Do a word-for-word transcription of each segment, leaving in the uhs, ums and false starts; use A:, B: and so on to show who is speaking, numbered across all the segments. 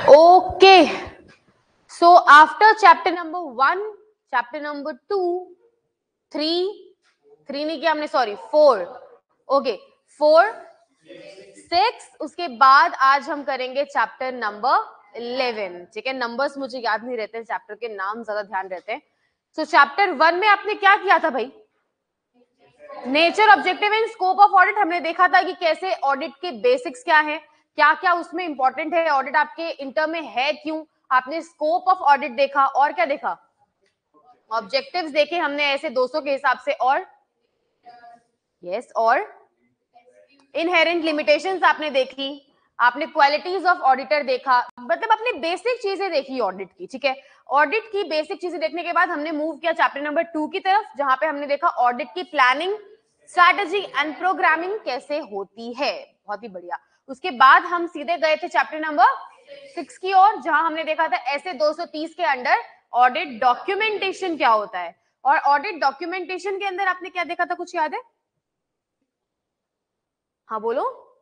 A: Okay, so after chapter number one, chapter number two, three, three नहीं किया हमने, sorry four, okay four, six, उसके बाद आज हम करेंगे चैप्टर नंबर इलेवन. ठीक है, नंबर्स मुझे याद नहीं रहते, चैप्टर के नाम ज्यादा ध्यान रहते हैं. सो चैप्टर वन में आपने क्या किया था भाई? Nature, objective and scope of audit. हमने देखा था कि कैसे ऑडिट के बेसिक्स क्या है, क्या क्या उसमें इंपॉर्टेंट है, ऑडिट आपके इंटर में है क्यों. आपने स्कोप ऑफ ऑडिट देखा और क्या देखा? ऑब्जेक्टिव्स देखे हमने ऐसे दो सौ के हिसाब से, और यस yes, और इनहेरेंट लिमिटेशंस आपने देखी, आपने क्वालिटीज ऑफ ऑडिटर देखा, मतलब अपनी बेसिक चीजें देखी ऑडिट की. ठीक है, ऑडिट की बेसिक चीजें देखने के बाद हमने मूव किया चैप्टर नंबर टू की तरफ, जहां पे हमने देखा ऑडिट की प्लानिंग, स्ट्रैटेजी एंड प्रोग्रामिंग कैसे होती है. बहुत ही बढ़िया. उसके बाद हम सीधे गए थे चैप्टर नंबर सिक्स की ओर, जहां हमने देखा था ऐसे दो सौ तीस के अंडर ऑडिट डॉक्यूमेंटेशन क्या होता है. और ऑडिट डॉक्यूमेंटेशन के अंदर आपने क्या देखा था, कुछ याद है? हाँ बोलो.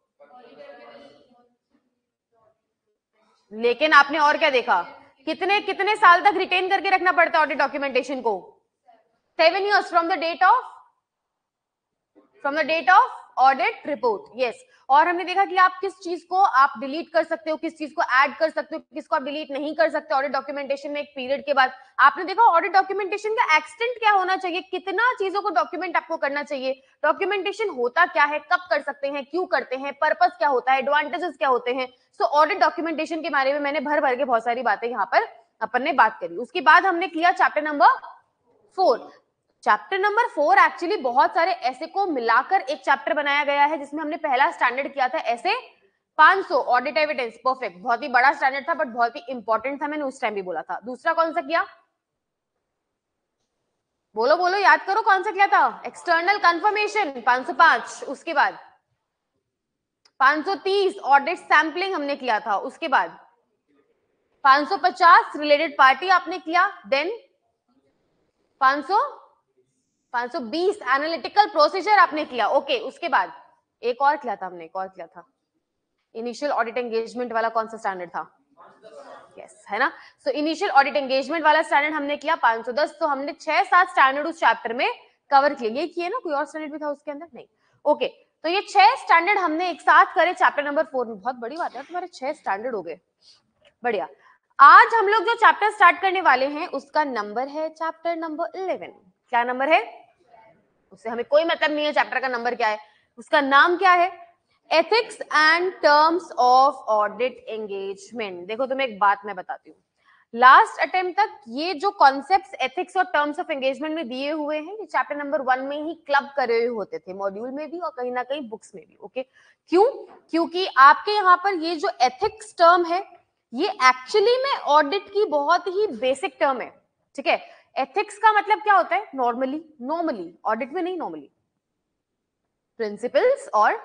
A: लेकिन आपने और क्या देखा? कितने कितने साल तक रिटेन करके रखना पड़ता है ऑडिट डॉक्यूमेंटेशन को? Seven years from the date of from the date of audit report. Yes. और हमने देखा कि आप किस चीज को आप डिलीट कर सकते हो, किस चीज को ऐड कर सकते हो, किसको आप डिलीट नहीं कर सकते ऑडिट डॉक्यूमेंटेशन में एक पीरियड के बाद. आपने देखा ऑडिट डॉक्यूमेंटेशन का एक्सटेंट क्या होना चाहिए, कितना चीजों को डॉक्यूमेंट आपको करना चाहिए, डॉक्यूमेंटेशन होता क्या है, कब कर सकते हैं, क्यों करते हैं, पर्पस क्या होता है, एडवांटेजेस क्या होते हैं. सो ऑडिट डॉक्यूमेंटेशन के बारे में मैंने भर भर के बहुत सारी बातें यहाँ पर अपन ने बात करी. उसके बाद हमने किया chapter number four. Chapter number four actually बहुत सारे ऐसे को मिलाकर एक चैप्टर बनाया गया है, जिसमें हमने पहला स्टैंडर्ड किया था ऐसे पाँच सौ ऑडिट एविडेंस. परफेक्ट, बहुत ही बड़ा स्टैंडर्ड था बट बहुत ही इंपॉर्टेंट था, मैंने उस टाइम भी बोला था. दूसरा कौन सा किया? बोलो बोलो, याद करो कौन सा किया था? एक्सटर्नल कंफर्मेशन पाँच सौ पाँच. उसके बाद पाँच सौ तीस ऑडिट सैंपलिंग हमने किया था. उसके बाद पाँच सौ पचास रिलेटेड पार्टी आपने किया. देन पाँच सौ पाँच सौ बीस एनालिटिकल प्रोसीजर आपने किया. ओके. उसके बाद एक और किया था हमने, एक और किया था इनिशियल ऑडिट एंगेजमेंट वाला. कौन सा स्टैंडर्ड था? यस yes, है ना. सो इनिशियल ऑडिट एंगेजमेंट वाला स्टैंडर्ड हमने किया पाँच सौ दस. तो हमने छह सात स्टैंडर्ड उस चैप्टर में कवर किए. ये किए ना, कोई और स्टैंडर्ड भी था उसके अंदर? नहीं. ओके okay, तो ये छह स्टैंडर्ड हमने एक साथ करे चैप्टर नंबर फोर में. बहुत बड़ी बात है, तुम्हारे छह स्टैंडर्ड हो गए. बढ़िया. आज हम लोग जो चैप्टर स्टार्ट करने वाले हैं उसका नंबर है चैप्टर नंबर इलेवन. क्या नंबर है? उससे हमें कोई मतलब नहीं है चैप्टर का नंबर क्या है. उसका नाम क्या है? Ethics and terms of audit engagement. देखो तुम्हें एक बात मैं बताती हूँ, लास्ट अटेम्प्ट तक ये जो कॉन्सेप्ट्स एथिक्स और टर्म्स ऑफ एंगेजमेंट में दिए हुए हैं, ये चैप्टर नंबर वन में ही क्लब करे हुए होते थे, मॉड्यूल में भी और कहीं ना कहीं बुक्स में भी. ओके, क्यों? क्योंकि आपके यहाँ पर ये जो एथिक्स टर्म है ये एक्चुअली में ऑडिट की बहुत ही बेसिक टर्म है. ठीक है, एथिक्स का मतलब क्या होता है? नॉर्मली नॉर्मली ऑडिट में नहीं, नॉर्मली प्रिंसिपल्स और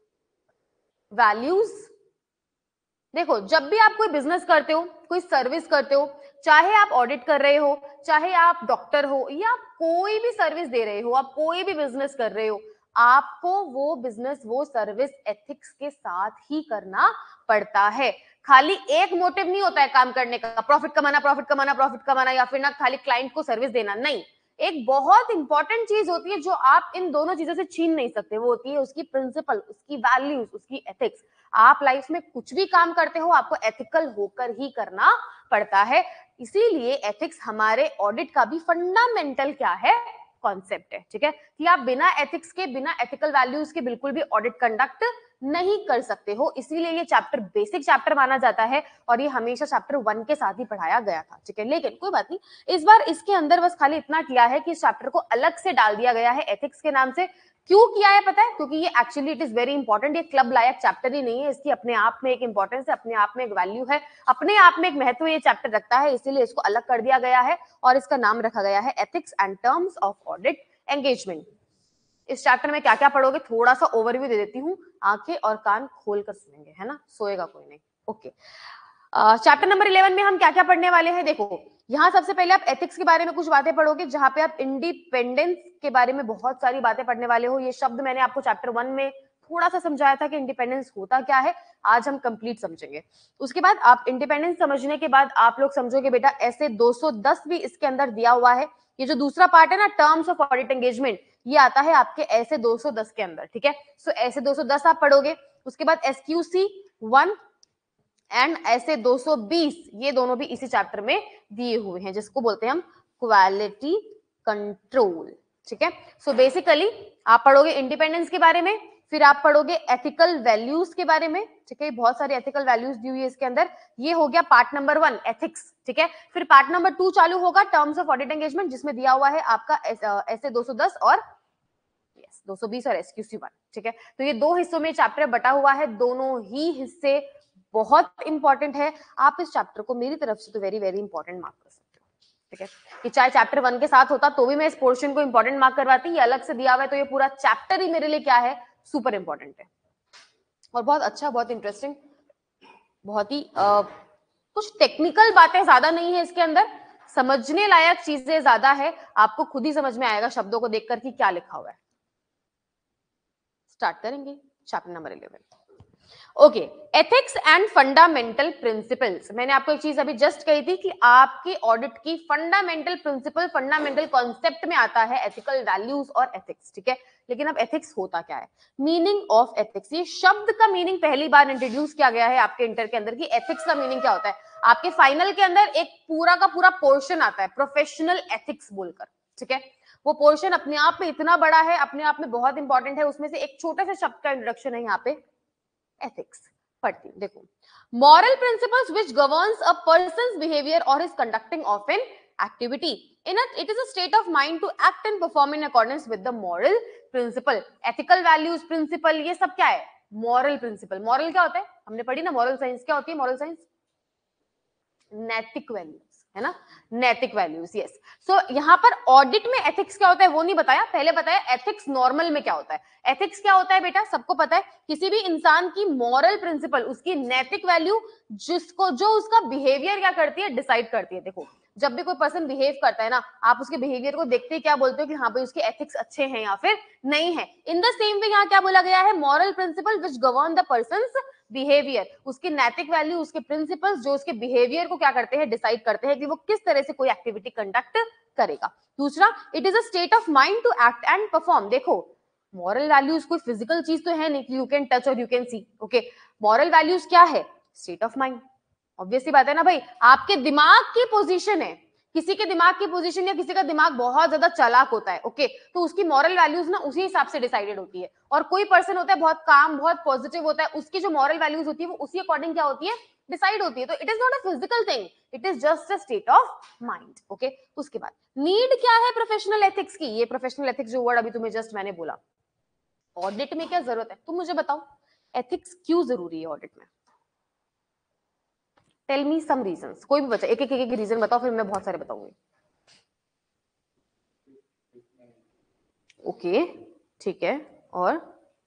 A: वैल्यूज. देखो, जब भी आप कोई बिजनेस करते हो, कोई सर्विस करते हो, चाहे आप ऑडिट कर रहे हो, चाहे आप डॉक्टर हो, या कोई भी सर्विस दे रहे हो, आप कोई भी बिजनेस कर रहे हो, आपको वो बिजनेस, वो सर्विस एथिक्स के साथ ही करना पड़ता है. खाली एक मोटिव नहीं होता है काम करने का, प्रॉफिट कमाना प्रॉफिट कमाना प्रॉफिट कमाना, या फिर ना खाली क्लाइंट को सर्विस देना. नहीं, एक बहुत इंपॉर्टेंट चीज होती है जो आप इन दोनों चीजों से छीन नहीं सकते, वो होती है उसकी प्रिंसिपल, उसकी वैल्यूज, उसकी एथिक्स. आप लाइफ में कुछ भी काम करते हो आपको एथिकल होकर ही करना पड़ता है. इसीलिए एथिक्स हमारे ऑडिट का भी फंडामेंटल क्या है? कॉन्सेप्ट है. ठीक है, कि आप बिना एथिक्स के, बिना एथिकल वैल्यूज के बिल्कुल भी ऑडिट कंडक्ट नहीं कर सकते हो. इसीलिए ये चैप्टर बेसिक चैप्टर माना जाता है और ये हमेशा चैप्टर वन के साथ ही पढ़ाया गया था. ठीक है, लेकिन कोई बात नहीं, इस बार इसके अंदर बस खाली इतना किया है कि इस चैप्टर को अलग से डाल दिया गया है एथिक्स के नाम से. क्यों किया है पता है? क्योंकि ये actually it is very important. ये क्लब लायक चैप्टर ही नहीं है, इसकी अपने आप में एक इंपॉर्टेंस है, अपने आप में एक वैल्यू है, अपने आप में एक महत्व ये चैप्टर रखता है. इसीलिए इसको अलग कर दिया गया है और इसका नाम रखा गया है ethics and terms of audit engagement. इस चैप्टर में क्या क्या पढ़ोगे थोड़ा सा ओवरव्यू दे देती हूँ, आंखें और कान खोल कर सुनेंगे, है ना, सोएगा कोई नहीं. ओके, चैप्टर नंबर इलेवन में हम क्या क्या पढ़ने वाले हैं? देखो, यहाँ सबसे पहले आप एथिक्स के बारे में कुछ बातें पढ़ोगे, जहां पे आप इंडिपेंडेंस के बारे में बहुत सारी बातें पढ़ने वाले हो. ये शब्द मैंने आपको चैप्टर वन में थोड़ा सा समझाया था कि इंडिपेंडेंस होता क्या है, आज हम कंप्लीट समझेंगे। उसके बाद आप इंडिपेंडेंस समझने के बाद आप लोग समझोगे बेटा ऐसे दो सौ दस भी इसके अंदर दिया हुआ है। ये जो दूसरा पार्ट है ना, टर्म्स ऑफ ऑडिट एंगेजमेंट, ये आता है आपके ऐसे दो सौ दस के अंदर, ठीक है। सो ऐसे दो सौ दस आप पढ़ोगे। उसके बाद एसक्यूसी वन एंड ऐसे दो सौ बीस, ये दोनों भी इसी चैप्टर में दिए हुए हैं, जिसको बोलते हैं हम क्वालिटी कंट्रोल, ठीक है। सो बेसिकली आप पढ़ोगे इंडिपेंडेंस के बारे में, फिर आप पढ़ोगे एथिकल वैल्यूज के बारे में, ठीक है। बहुत सारी एथिकल वैल्यूज दी हुई है इसके अंदर। ये हो गया पार्ट नंबर वन, एथिक्स, ठीक है। फिर पार्ट नंबर टू चालू होगा, टर्म्स ऑफ ऑडिट एंगेजमेंट, जिसमें दिया हुआ है आपका ऐसे दो सौ दस और यस दो सौ बीस और एसक्यूसी वन, ठीक है। तो ये दो हिस्सों में चैप्टर बटा हुआ है, दोनों ही हिस्से बहुत इंपॉर्टेंट है। आप इस चैप्टर को मेरी तरफ से तो वेरी वेरी इंपॉर्टेंट मार्क कर सकते हो, ठीक है। कि चाहे चैप्टर वन के साथ होता तो भी मैं इस पोर्शन को इंपॉर्टेंट मार्क करवाती, ये अलग से दिया हुआ है तो ये पूरा चैप्टर ही मेरे लिए क्या है, सुपर इंपॉर्टेंट है और बहुत अच्छा, बहुत इंटरेस्टिंग, बहुत ही आ, कुछ टेक्निकल बातें ज्यादा नहीं है इसके अंदर, समझने लायक चीजें ज्यादा है। आपको खुद ही समझ में आएगा शब्दों को देखकर कि क्या लिखा हुआ है। स्टार्ट करेंगे chapter number eleven. Okay, ethics and fundamental principles. मैंने आपको एक चीज अभी जस्ट कही थी कि आपकी ऑडिट की फंडामेंटल प्रिंसिपल, फंडामेंटल कॉन्सेप्ट में आता है एथिकल वैल्यूज और एथिक्स, ठीक है। लेकिन अब एथिक्स होता क्या है, मीनिंग ऑफ एथिक्स, ये शब्द का मीनिंग पहली बार इंट्रोड्यूस किया गया है आपके इंटर के अंदर कि एथिक्स का मीनिंग क्या होता है। आपके फाइनल के अंदर एक पूरा का पूरा पोर्शन आता है प्रोफेशनल एथिक्स बोलकर, ठीक है। वो पोर्शन अपने आप में इतना बड़ा है, अपने आप में बहुत इंपॉर्टेंट है, उसमें से एक छोटे से शब्द का इंट्रोडक्शन है यहाँ पे, एथिक्स। पढ़ती हूं, देखो, moral principles which governs a person's behaviour और his conducting of an activity in it it is a state of mind to act and perform in accordance with the moral principle. Ethical values, principle, ये सब क्या है, moral principal. Moral क्या होता है, हमने पढ़ी ना मॉरल साइंस, क्या होती है मॉरल साइंस, नैतिक वैल्यूज, है ना, नैतिक वैल्यूज, यस। सो यहाँ पर ऑडिट में एथिक्स क्या होता है वो नहीं बताया, पहले बताया एथिक्स नॉर्मल में क्या होता है। एथिक्स क्या होता है बेटा, सबको पता है, किसी भी इंसान की मॉरल प्रिंसिपल, उसकी नैतिक वैल्यू, जिसको जो उसका बिहेवियर क्या करती है, डिसाइड करती है। देखो, जब भी कोई पर्सन बिहेव करता है ना, आप उसके बिहेवियर को देखते ही क्या बोलते हो कि हाँ भाई उसके एथिक्स अच्छे हैं या फिर नहीं है। इन द सेम वे यहाँ क्या बोला गया है, moral principle which govern the person's behaviour, उसकी नैतिक वैल्यू, उसके प्रिंसिपल्स जो उसके बिहेवियर को क्या करते हैं, डिसाइड करते हैं कि वो किस तरह से कोई एक्टिविटी कंडक्ट करेगा। दूसरा, it is a state of mind to act and perform. देखो, मॉरल वैल्यूज कोई फिजिकल चीज तो है नहीं कि यू कैन टच और you can see, okay. Moral values क्या है, स्टेट ऑफ माइंड, ऑब्वियस सी बात है ना भाई, आपके दिमाग की पोजीशन है, किसी के दिमाग की पोजीशन या किसी का दिमाग बहुत ज्यादा चालाक होता है, ओके, तो उसकी मॉरल वैल्यूज ना उसी हिसाब से डिसाइडेड होती है। और कोई पर्सन होता है बहुत काम, बहुत पॉजिटिव होता है, उसकी जो मॉरल वैल्यूज होती है वो उसी अकॉर्डिंग क्या होती है, डिसाइड होती है। तो it is not a physical thing, it is just a state of mind, okay. उसके बाद नीड क्या है प्रोफेशनल एथिक्स की, ये प्रोफेशनल एथिक्स जो वर्ड अभी तुम्हें जस्ट मैंने बोला, ऑडिट में क्या जरूरत है, तुम मुझे बताओ एथिक्स क्यों जरूरी है ऑडिट में। टेल मी सम रीजंस, कोई भी बच्चा एक एक एक रीजन बताओ, फिर मैं बहुत सारे बताऊंगी। ओके, ठीक है, और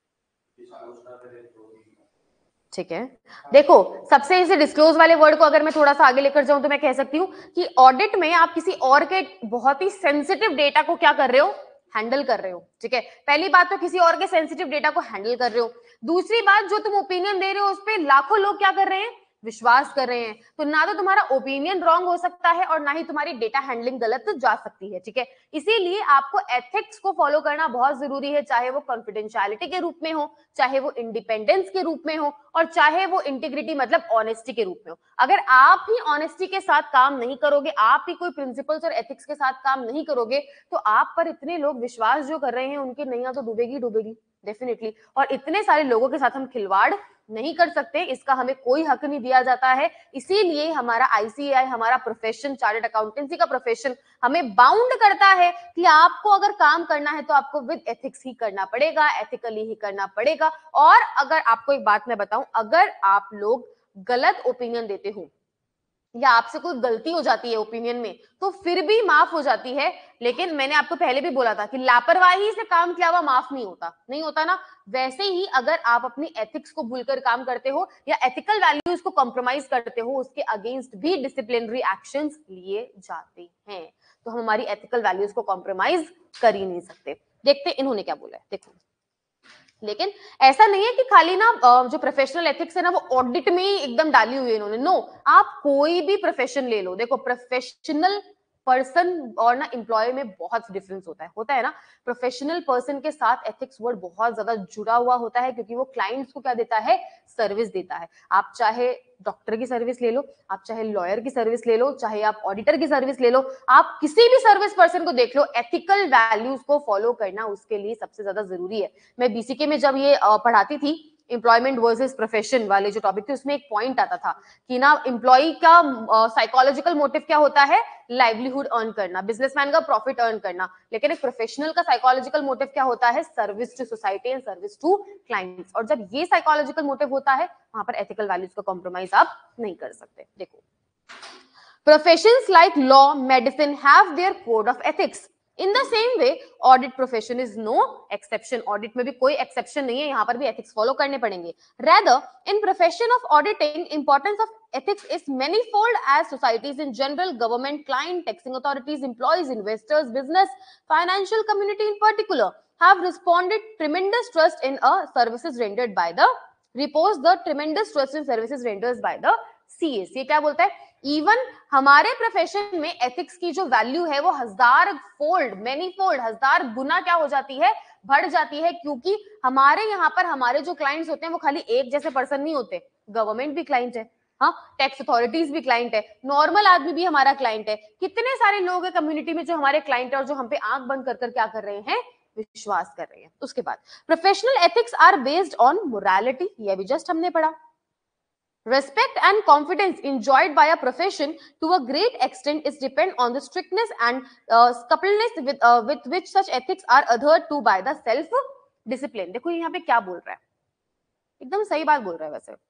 A: ठीक है। देखो, सबसे इसे डिस्क्लोज वाले वर्ड को अगर मैं थोड़ा सा आगे लेकर जाऊं तो मैं कह सकती हूं कि ऑडिट में आप किसी और के बहुत ही सेंसिटिव डेटा को क्या कर रहे हो, हैंडल कर रहे हो, ठीक है। पहली बात तो किसी और के सेंसिटिव डेटा को हैंडल कर रहे हो। दूसरी बात, जो तुम ओपिनियन दे रहे हो उस पर लाखों लोग क्या कर रहे हैं, विश्वास कर रहे हैं। तो ना तो तुम्हारा ओपिनियन रॉन्ग हो सकता है और ना ही तुम्हारी डेटा हैंडलिंग गलत जा सकती है, ठीक है। इसीलिए आपको एथिक्स को फॉलो करना बहुत जरूरी है, चाहे वो कॉन्फिडेंशियलिटी के रूप में हो, चाहे वो इंडिपेंडेंस के रूप में हो, और चाहे वो इंटीग्रिटी मतलब ऑनेस्टी के रूप में हो। अगर आप ही ऑनेस्टी के साथ काम नहीं करोगे, आप ही कोई प्रिंसिपल्स और एथिक्स के साथ काम नहीं करोगे, तो आप पर इतने लोग विश्वास जो कर रहे हैं उनकी नैया तो डूबेगी डूबेगी डेफिनेटली। और इतने सारे लोगों के साथ हम खिलवाड़ नहीं कर सकते, इसका हमें कोई हक नहीं दिया जाता है। इसीलिए हमारा आईसीएआई, हमारा प्रोफेशन, चार्टर्ड अकाउंटेंसी का प्रोफेशन हमें बाउंड करता है कि आपको अगर काम करना है तो आपको विद एथिक्स ही करना पड़ेगा, एथिकली ही करना पड़ेगा। और अगर आपको एक बात मैं बताऊं, अगर आप लोग गलत ओपिनियन देते हो या आपसे कोई गलती हो जाती है ओपिनियन में, तो फिर भी माफ हो जाती है। लेकिन मैंने आपको पहले भी बोला था कि लापरवाही से काम किया हुआ माफ नहीं होता, नहीं होता ना। वैसे ही अगर आप अपनी एथिक्स को भूलकर काम करते हो या एथिकल वैल्यूज को कॉम्प्रोमाइज करते हो, उसके अगेंस्ट भी डिसिप्लिनरी एक्शंस लिए जाते हैं। तो हम हमारी एथिकल वैल्यूज को कॉम्प्रोमाइज कर ही नहीं सकते। देखते इन्होंने क्या बोला है, देखो, लेकिन ऐसा नहीं है कि खाली ना जो प्रोफेशनल एथिक्स है ना वो ऑडिट में ही एकदम डाली हुई है इन्होंने। नो, आप कोई भी प्रोफेशन ले लो, देखो प्रोफेशनल पर्सन और ना एम्प्लॉय में बहुत डिफरेंस होता है होता है ना। प्रोफेशनल पर्सन के साथ एथिक्स वर्ड बहुत ज्यादा जुड़ा हुआ होता है, क्योंकि वो क्लाइंट्स को क्या देता है, सर्विस देता है। आप चाहे डॉक्टर की सर्विस ले लो, आप चाहे लॉयर की सर्विस ले लो, चाहे आप ऑडिटर की सर्विस ले लो, आप किसी भी सर्विस पर्सन को देख लो, एथिकल वैल्यूज को फॉलो करना उसके लिए सबसे ज्यादा जरूरी है। मैं बीसीके में जब ये पढ़ाती थी, एम्प्लॉयमेंट वर्सेस प्रोफेशन वाले जो टॉपिक थे, उसमें एक पॉइंट आता था कि ना एम्प्लॉय का साइकोलॉजिकल मोटिव क्या होता है, लाइवलीहुड अर्न करना, बिजनेसमैन का प्रॉफिट अर्न करना, लेकिन एक प्रोफेशनल का साइकोलॉजिकल मोटिव क्या होता है, service to society and service to clients. और जब ये साइकोलॉजिकल मोटिव होता है, वहां पर एथिकल वैल्यूज का कॉम्प्रोमाइज आप नहीं कर सकते। देखो, professions like law, medicine have their code of ethics. In the same way audit profession is no exception. Audit में भी कोई एक्सेप्शन नहीं है, यहां पर भी एथिक्स फॉलो करने पड़ेंगे। Rather in profession of auditing importance of ethics is manifold as societies in general, government, client, taxing authorities, employees, investors, business, financial community in particular have responded tremendous trust in a services rendered by the repose the tremendous trust in services rendered by the C S। ये क्या बोलता है, even हमारे profession में ethics की जो value है वो हजार फोल्ड, मेनी फोल्ड, हजार गुना क्या हो जाती है, बढ़ जाती है, क्योंकि हमारे यहाँ पर हमारे जो क्लाइंट्स होते हैं वो खाली एक जैसे पर्सन नहीं होते। गवर्नमेंट भी क्लाइंट है, हाँ, टैक्स अथॉरिटीज भी क्लाइंट है, नॉर्मल आदमी भी हमारा क्लाइंट है। कितने सारे लोग हैं कम्युनिटी में जो हमारे क्लाइंट है और जो हम पे आंख बंद कर कर क्या कर रहे हैं, विश्वास कर रहे हैं। उसके बाद professional ethics are based on morality, ये भी जस्ट हमने पढ़ा। Respect and confidence enjoyed by a profession to a great extent is depend on the strictness and uh, coupleness with uh, with which such ethics are adhered to by the self discipline। देखो यहाँ पे क्या बोल रहा है, एकदम सही बात बोल रहा है। वैसे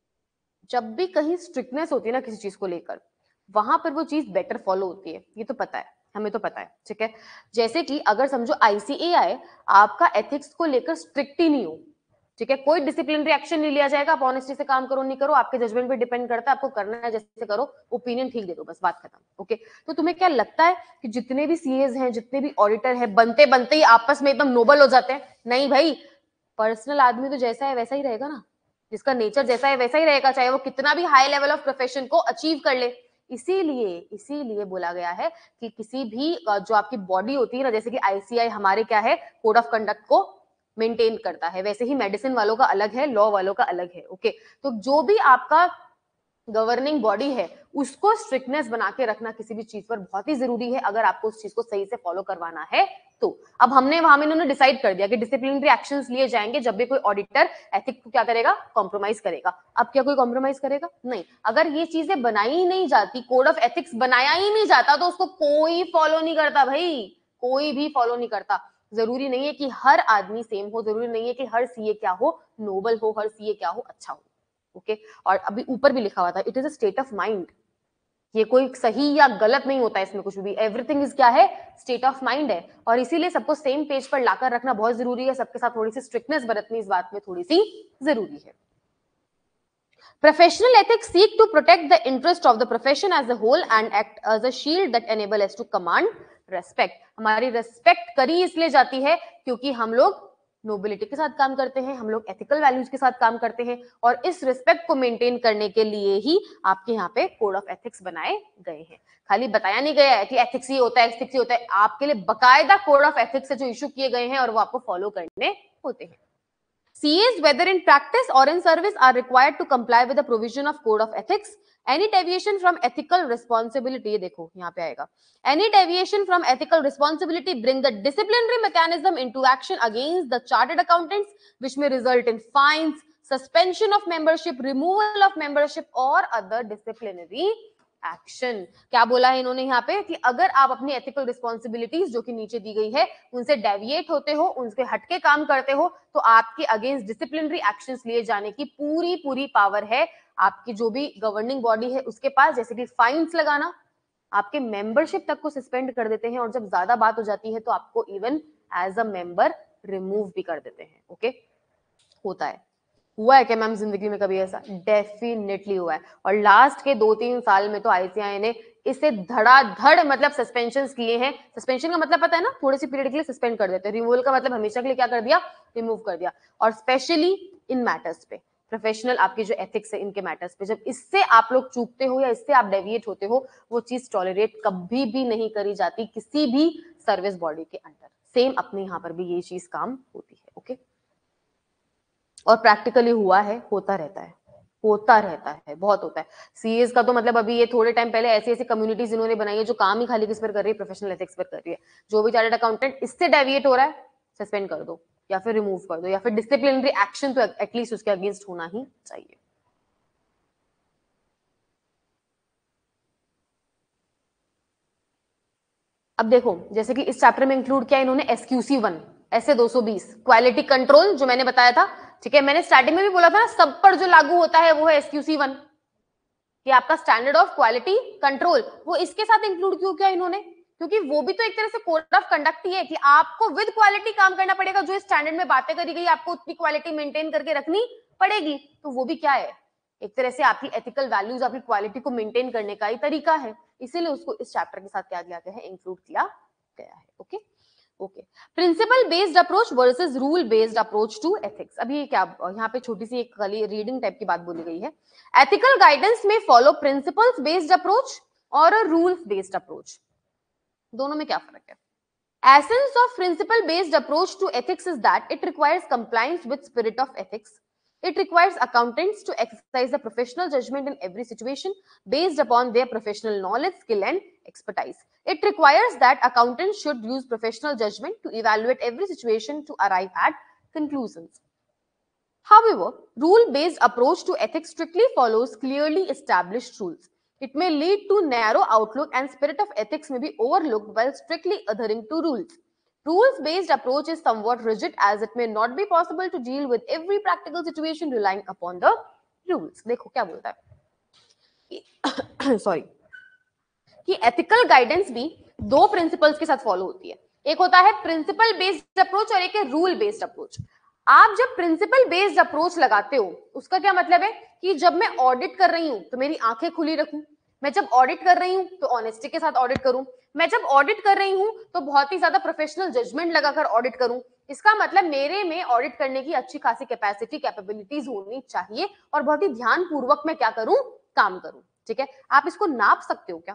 A: जब भी कहीं स्ट्रिक्टनेस होती है ना किसी चीज को लेकर, वहां पर वो चीज बेटर फॉलो होती है, ये तो पता है, हमें तो पता है, ठीक है। जैसे कि अगर समझो आईसीएआई आपका एथिक्स को लेकर स्ट्रिक्ट ही नहीं हो, ठीक है, कोई डिसिप्लिनरी एक्शन नहीं लिया जाएगा, आप ऑनेस्टी से काम करो नहीं करो आपके जजमेंट पे डिपेंड करता है, आपको करना है जैसे करो, ओपिनियन ठीक दे दो, बस बात खत्म। ओके, तो तुम्हें क्या लगता है कि जितने भी सीएस हैं, जितने भी ऑडिटर हैं, बनते बनते ही आपस में एकदम नोबल हो जाते हैं? नहीं भाई, पर्सनल आदमी तो जैसा है वैसा ही रहेगा ना, जिसका नेचर जैसा है वैसा ही रहेगा, चाहे वो कितना भी हाई लेवल ऑफ प्रोफेशन को अचीव कर ले। इसीलिए इसीलिए बोला गया है कि किसी भी जो आपकी बॉडी होती है ना, जैसे कि आईसीआई हमारे क्या है, कोड ऑफ कंडक्ट को मेंटेन करता है, वैसे ही मेडिसिन वालों का अलग है, लॉ वालों का अलग है। ओके, तो जो भी आपका गवर्निंग बॉडी है उसको स्ट्रिक्टनेस बना के रखना किसी भी चीज पर बहुत ही जरूरी है, अगर आपको उस चीज को सही से फॉलो करवाना है तो। अब हमने वहां में इन्होंने डिसाइड कर दिया कि डिसिप्लिनरी एक्शंस लिए जाएंगे जब भी कोई ऑडिटर एथिक्स को क्या करेगा, कॉम्प्रोमाइज करेगा। अब क्या कोई कॉम्प्रोमाइज करेगा? नहीं। अगर ये चीजें बनाई ही नहीं जाती, कोड ऑफ एथिक्स बनाया ही नहीं जाता, तो उसको कोई फॉलो नहीं करता भाई, कोई भी फॉलो नहीं करता। जरूरी नहीं है कि हर आदमी सेम हो, जरूरी नहीं है कि हर सीए क्या हो, नोबल हो, हर सीए क्या हो, अच्छा हो। Okay okay? और अभी ऊपर भी लिखा हुआ था, it is a state of mind. ये कोई सही या गलत नहीं होता है इसमें कुछ भी, एवरीथिंग इज क्या है, स्टेट ऑफ माइंड है। और इसीलिए सबको सेम पेज पर लाकर रखना बहुत जरूरी है, सबके साथ थोड़ी सी स्ट्रिक्टनेस बरतनी इस बात में थोड़ी सी जरूरी है। Professional ethics seek to protect the interest of the profession as a whole and act as a shield that enable us to command respect। हमारी रेस्पेक्ट करी इसलिए जाती है क्योंकि हम लोग नोबिलिटी के साथ काम करते हैं, हम लोग एथिकल वैल्यूज के साथ काम करते हैं, और इस रिस्पेक्ट को मेंटेन करने के लिए ही आपके यहाँ पे कोड ऑफ एथिक्स बनाए गए हैं। खाली बताया नहीं गया है कि एथिक्स ये होता है, एथिक्स ये होता है, आपके लिए बकायदा कोड ऑफ एथिक्स जो इशू किए गए हैं और वो आपको फॉलो करने होते हैं। C As, whether in practice or in service, are required to comply with the provision of code of ethics. Any deviation from ethical responsibility, देखो यहाँ पे आएगा, any deviation from ethical responsibility bring the disciplinary mechanism into action against the chartered accountants, which may result in fines, suspension of membership, removal of membership or other disciplinary action. क्या बोला है इन्होंने यहाँ पे कि अगर आप अपनी एथिकल रिस्पॉन्सिबिलिटीज जो कि नीचे दी गई है उनसे डेविएट होते हो, उनसे हटके काम करते हो, तो आपके अगेंस्ट डिसिप्लिनरी एक्शंस लिए जाने की पूरी पूरी पावर है आपकी जो भी गवर्निंग बॉडी है उसके पास, जैसे कि फाइन्स लगाना, आपके मेंबरशिप तक को सस्पेंड कर देते हैं, और जब ज्यादा बात हो जाती है तो आपको even as a member remove भी कर देते हैं। ओके, होता है हुआ है क्या मैम जिंदगी में कभी ऐसा? डेफिनेटली हुआ है। और लास्ट के दो तीन साल में तो आईसीएआई ने इससे धड़ाधड़ मतलब सस्पेंशन किए हैं। सस्पेंशन का मतलब पता है ना, थोड़ी सी पीरियड के लिए सस्पेंड कर देते हैं। रिमूवल का मतलब हमेशा के लिए क्या कर दिया, रिमूव कर दिया। और स्पेशली इन मैटर्स पे, प्रोफेशनल आपकी जो एथिक्स है इनके मैटर्स पे, जब इससे आप लोग चूकते हो या इससे आप डेविएट होते हो, वो चीज टॉलरेट कभी भी नहीं करी जाती किसी भी सर्विस बॉडी के अंदर। सेम अपने यहाँ पर भी ये चीज काम होती है। ओके, और प्रैक्टिकली हुआ है, होता रहता है, होता रहता है, बहुत होता है। सीएस का तो मतलब अभी ये थोड़े टाइम पहले ऐसी ऐसी कम्युनिटीज इन्होंने बनाई है जो काम ही खाली किस पर कर रही है, प्रोफेशनल एथिक्स पर कर रही है। जो भी चार्टर्ड अकाउंटेंट इससे डेविएट हो रहा है, सस्पेंड कर दो या फिर रिमूव कर दो, या फिर डिसिप्लिनरी एक्शन तो एटलीस्ट उसके अगेंस्ट होना ही चाहिए। अब देखो, जैसे कि इस चैप्टर में इंक्लूड किया इन्होंने एसक्यूसी वन, ऐसे दो सौ बीस क्वालिटी कंट्रोल जो मैंने बताया था, ठीक है। मैंने स्टार्टिंग में भी बोला था ना, सब पर जो लागू होता है वो है एसक्यूसी वन, कि आपका स्टैंडर्ड ऑफ क्वालिटी कंट्रोल। वो इसके साथ इंक्लूड क्यों किया इन्होंने? क्योंकि वो भी तो एक तरह से कोड ऑफ कंडक्ट ही है कि आपको विद क्वालिटी काम करना पड़ेगा। जो स्टैंडर्ड में बातें करी गई आपको उतनी क्वालिटी मेंटेन करके रखनी पड़ेगी। तो वो भी क्या है, एक तरह से आपकी एथिकल वैल्यूज, आपकी क्वालिटी को मेंटेन करने का ही तरीका है। इसीलिए उसको इस चैप्टर के साथ क्या किया गया है, इंक्लूड किया गया है। Okay okay, principle based approach versus rule based approach to ethics. अभी ये क्या, यहाँ पे छोटी सी एक खाली रीडिंग टाइप की बात बोली गई है। एथिकल गाइडेंस में फॉलो प्रिंसिपल्स बेस्ड अप्रोच और रूल्स बेस्ड अप्रोच, दोनों में क्या फर्क है? Essence of principle based approach to ethics is that it requires compliance with spirit of ethics. It requires accountants to exercise a professional judgment in every situation based upon their professional knowledge, skill and expertise. It requires that accountants should use professional judgment to evaluate every situation to arrive at conclusions. However, rule-based approach to ethics strictly follows clearly established rules. It may lead to narrow outlook and spirit of ethics may be overlooked while strictly adhering to rules. Rules-based approach is somewhat rigid as it may not be possible to deal with every practical situation relying upon the rules. देखो क्या बोलता है, sorry, कि ethical guidance भी दो principles के साथ follow होती है। एक होता है प्रिंसिपल बेस्ड अप्रोच और एक है रूल बेस्ड अप्रोच। आप जब प्रिंसिपल बेस्ड अप्रोच लगाते हो, उसका क्या मतलब है कि जब मैं ऑडिट कर रही हूं तो मेरी आंखें खुली रखूं, मैं जब ऑडिट कर रही हूं तो ऑनेस्टी के साथ ऑडिट करूं, मैं जब ऑडिट कर रही हूं तो बहुत ही ज्यादा प्रोफेशनल जजमेंट लगाकर ऑडिट करूं। इसका मतलब मेरे में ऑडिट करने की अच्छी खासी कैपेसिटी, कैपेबिलिटीज होनी चाहिए और बहुत ही ध्यानपूर्वक मैं क्या करूं, काम करूं। ठीक है, आप इसको नाप सकते हो क्या?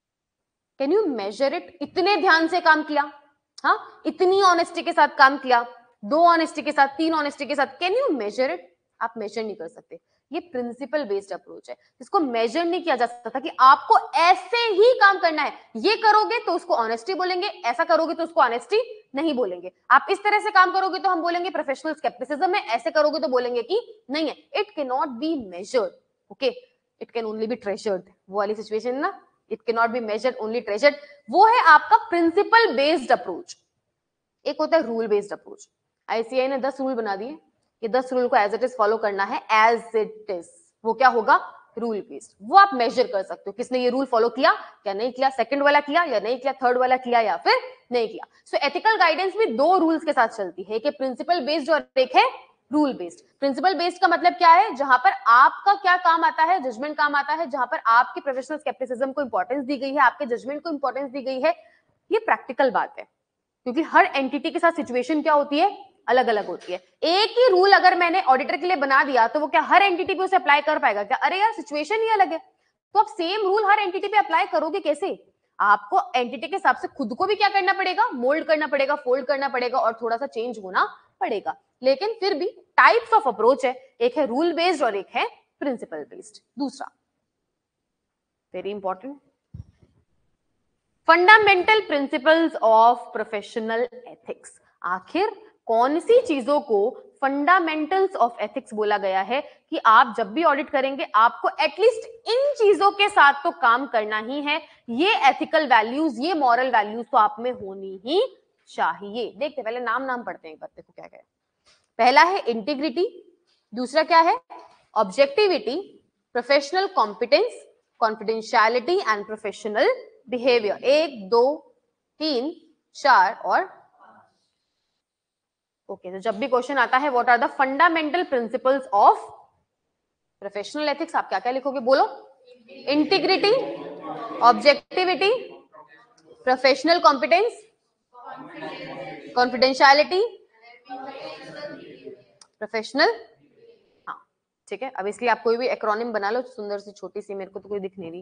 A: Can you measure it? इतने ध्यान से काम किया, हाँ, इतनी ऑनेस्टी के साथ काम किया, दो ऑनेस्टी के साथ, तीन ऑनेस्टी के साथ, कैन यू मेजर इट? आप मेजर नहीं कर सकते। ये प्रिंसिपल बेस्ड अप्रोच है, जिसको मेजर नहीं किया जा सकता कि आपको ऐसे ही काम करना है, ये करोगे तो उसको ऑनेस्टी बोलेंगे, ऐसा करोगे तो उसको ऑनेस्टी नहीं बोलेंगे। आप इस तरह से काम करोगे तो हम बोलेंगे प्रोफेशनल स्केप्टिसिज्म है, ऐसे करोगे तो बोलेंगे कि नहीं है। It can not be measured, okay, it can only be treasured. वो वाली सिचुएशन ना, it can not be measured, only treasured, वो है आपका प्रिंसिपल बेस्ड अप्रोच। एक होता है रूल बेस्ड अप्रोच। आईसीआई ने दस रूल बना दिए, ये दस रूल को एज इट इज फॉलो करना है, एज इट इज। वो क्या होगा, रूल बेस्ड। वो आप मेजर कर सकते हो किसने ये रूल फॉलो किया या नहीं किया, सेकंड वाला किया या नहीं किया, थर्ड वाला किया या फिर नहीं किया। सो एथिकल गाइडेंस भी दो रूल्स के साथ चलती है, एक है प्रिंसिपल बेस्ड और एक है रूल बेस्ड। प्रिंसिपल बेस्ड का मतलब क्या है, जहां पर आपका क्या काम आता है, जजमेंट काम आता है, जहां पर आपकी प्रोफेशनल स्केप्टिसिज्म को इंपॉर्टेंस दी गई है, आपके जजमेंट को इंपॉर्टेंस दी गई है। ये प्रैक्टिकल बात है, क्योंकि हर एंटिटी के साथ सिचुएशन क्या होती है, अलग अलग होती है। एक ही रूल अगर मैंने ऑडिटर के लिए बना दिया तो वो क्या हर एंटिटी पे उसे अप्लाई कर पाएगा क्या? अरे यार, सिचुएशन ही अलग है। तो आप सेम रूल हर एंटिटी पे अप्लाई करोगे कैसे? आपको एंटिटी के हिसाब से खुद को भी क्या करना पड़ेगा, मोल्ड करना पड़ेगा, फोल्ड करना पड़ेगा और थोड़ा सा चेंज होना पड़ेगा। लेकिन फिर भी टाइप्स ऑफ अप्रोच है, एक है रूल बेस्ड और एक है प्रिंसिपल बेस्ड। दूसरा very important, fundamental principles of professional ethics. आखिर कौन सी चीजों को फंडामेंटल्स ऑफ एथिक्स बोला गया है कि आप जब भी ऑडिट करेंगे आपको एटलीस्ट इन चीजों के साथ तो काम करना ही है। ये एथिकल वैल्यूज, ये मॉरल वैल्यूज तो आप में होनी ही चाहिए। देखते पहले नाम नाम पढ़ते हैं एक बार, देखो क्या क्या है। पहला है इंटीग्रिटी, दूसरा क्या है, objectivity, professional competence, confidentiality and professional behaviour. एक, दो, तीन, चार और ओके, तो जब भी क्वेश्चन आता है what are the fundamental principles of professional ethics, आप क्या क्या लिखोगे? बोलो। Integrity, objectivity, professional competence, confidentiality, professional. हाँ ठीक है, अब इसलिए आप कोई भी एक्रोनिम बना लो सुंदर सी छोटी सी, मेरे को तो कोई दिख नहीं रही।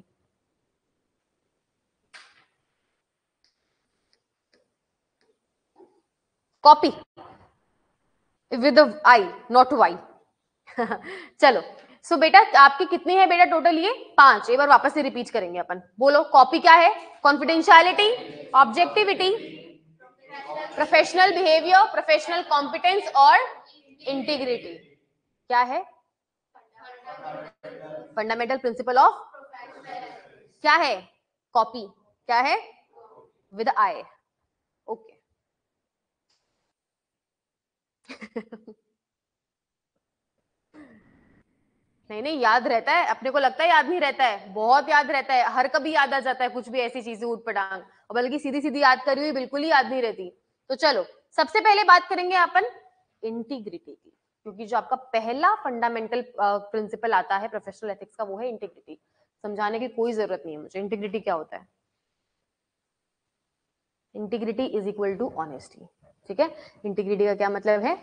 A: Copy with I, not Y. चलो, सो so, बेटा आपकी कितनी है बेटा टोटल? ये पांच। एक बार वापस से रिपीट करेंगे अपन। बोलो, कॉपी क्या है? Confidentiality, objectivity, professional behaviour, professional competence और इंटीग्रिटी। क्या है? फंडामेंटल प्रिंसिपल ऑफ क्या है? कॉपी। क्या है? With I. ओके। नहीं नहीं, याद रहता है, अपने को लगता है याद नहीं रहता है, बहुत याद रहता है, हर कभी याद आ जाता है कुछ भी ऐसी चीजें ऊट पटांग, और बल्कि सीधी सीधी याद करी हुई बिल्कुल ही याद नहीं रहती। तो चलो, सबसे पहले बात करेंगे अपन इंटीग्रिटी की, क्योंकि जो आपका पहला फंडामेंटल प्रिंसिपल आता है प्रोफेशनल एथिक्स का वो है इंटीग्रिटी। समझाने की कोई जरूरत नहीं है मुझे इंटीग्रिटी क्या होता है। Integrity is equal to honesty. ठीक है, इंटीग्रिटी का क्या मतलब है?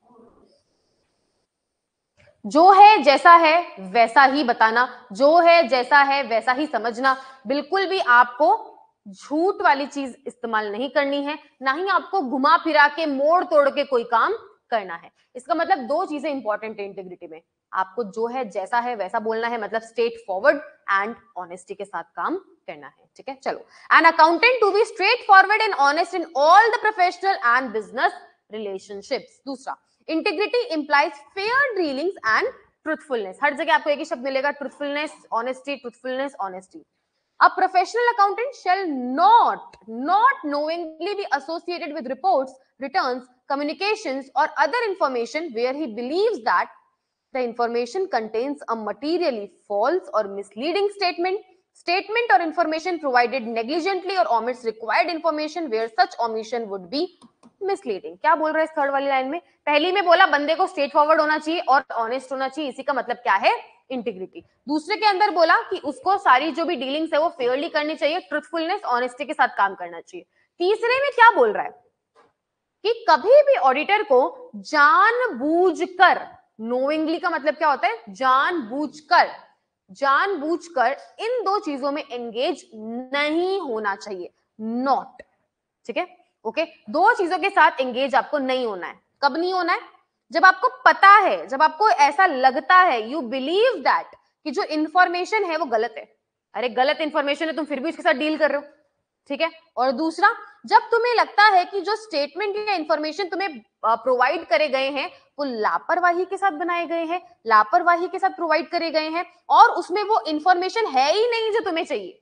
A: जो है जैसा है वैसा ही बताना, जो है जैसा है वैसा ही समझना, बिल्कुल भी आपको झूठ वाली चीज इस्तेमाल नहीं करनी है, ना ही आपको घुमा फिरा के मोड़ तोड़ के कोई काम करना है। इसका मतलब दो चीजें इंपॉर्टेंट है इंटीग्रिटी में, आपको जो है जैसा है वैसा बोलना है, मतलब स्ट्रेट फॉरवर्ड एंड ऑनेस्टी के साथ काम करना है। ठीक है, चलो। An accountant to be straight forward and honest in all the professional and business relationships. दूसरा, integrity implies fair dealings and truthfulness. हर जगह आपको एक ही शब्द मिलेगा, truthfulness, honesty, truthfulness, honesty. A professional accountant shall not, not knowingly be associated with reports, returns, communications, or other information where he believes that the information contains a materially false or misleading statement, statement or information provided negligently or omits required information where such omission would be misleading। क्या बोल रहा है इस third वाली line में? पहली में बोला बंदे को स्ट्रेट फॉरवर्ड होना चाहिए और ऑनेस्ट होना चाहिए, इसी का मतलब क्या है? इंटीग्रिटी। दूसरे के अंदर बोला कि उसको सारी जो भी डीलिंग्स है वो फेयरली करनी चाहिए, ट्रुथफुलनेस, ऑनेस्टी के साथ काम करना चाहिए। तीसरे में क्या बोल रहा है कि कभी भी ऑडिटर को जानबूझकर, नोइंगली का मतलब क्या होता है? जानबूझकर, जानबूझकर इन दो चीजों में एंगेज नहीं होना चाहिए, नॉट। ठीक है, ओके, दो चीजों के साथ एंगेज आपको नहीं होना है। कब नहीं होना है? जब आपको पता है, जब आपको ऐसा लगता है, यू बिलीव दैट कि जो इंफॉर्मेशन है वो गलत है। अरे गलत इंफॉर्मेशन है, तुम फिर भी उसके साथ डील कर रहे हो। ठीक है, और दूसरा, जब तुम्हें लगता है कि जो स्टेटमेंट या इंफॉर्मेशन तुम्हें प्रोवाइड करे गए हैं वो लापरवाही के साथ बनाए गए हैं, लापरवाही के साथ प्रोवाइड करे गए हैं, और उसमें वो इंफॉर्मेशन है ही नहीं जो तुम्हें चाहिए,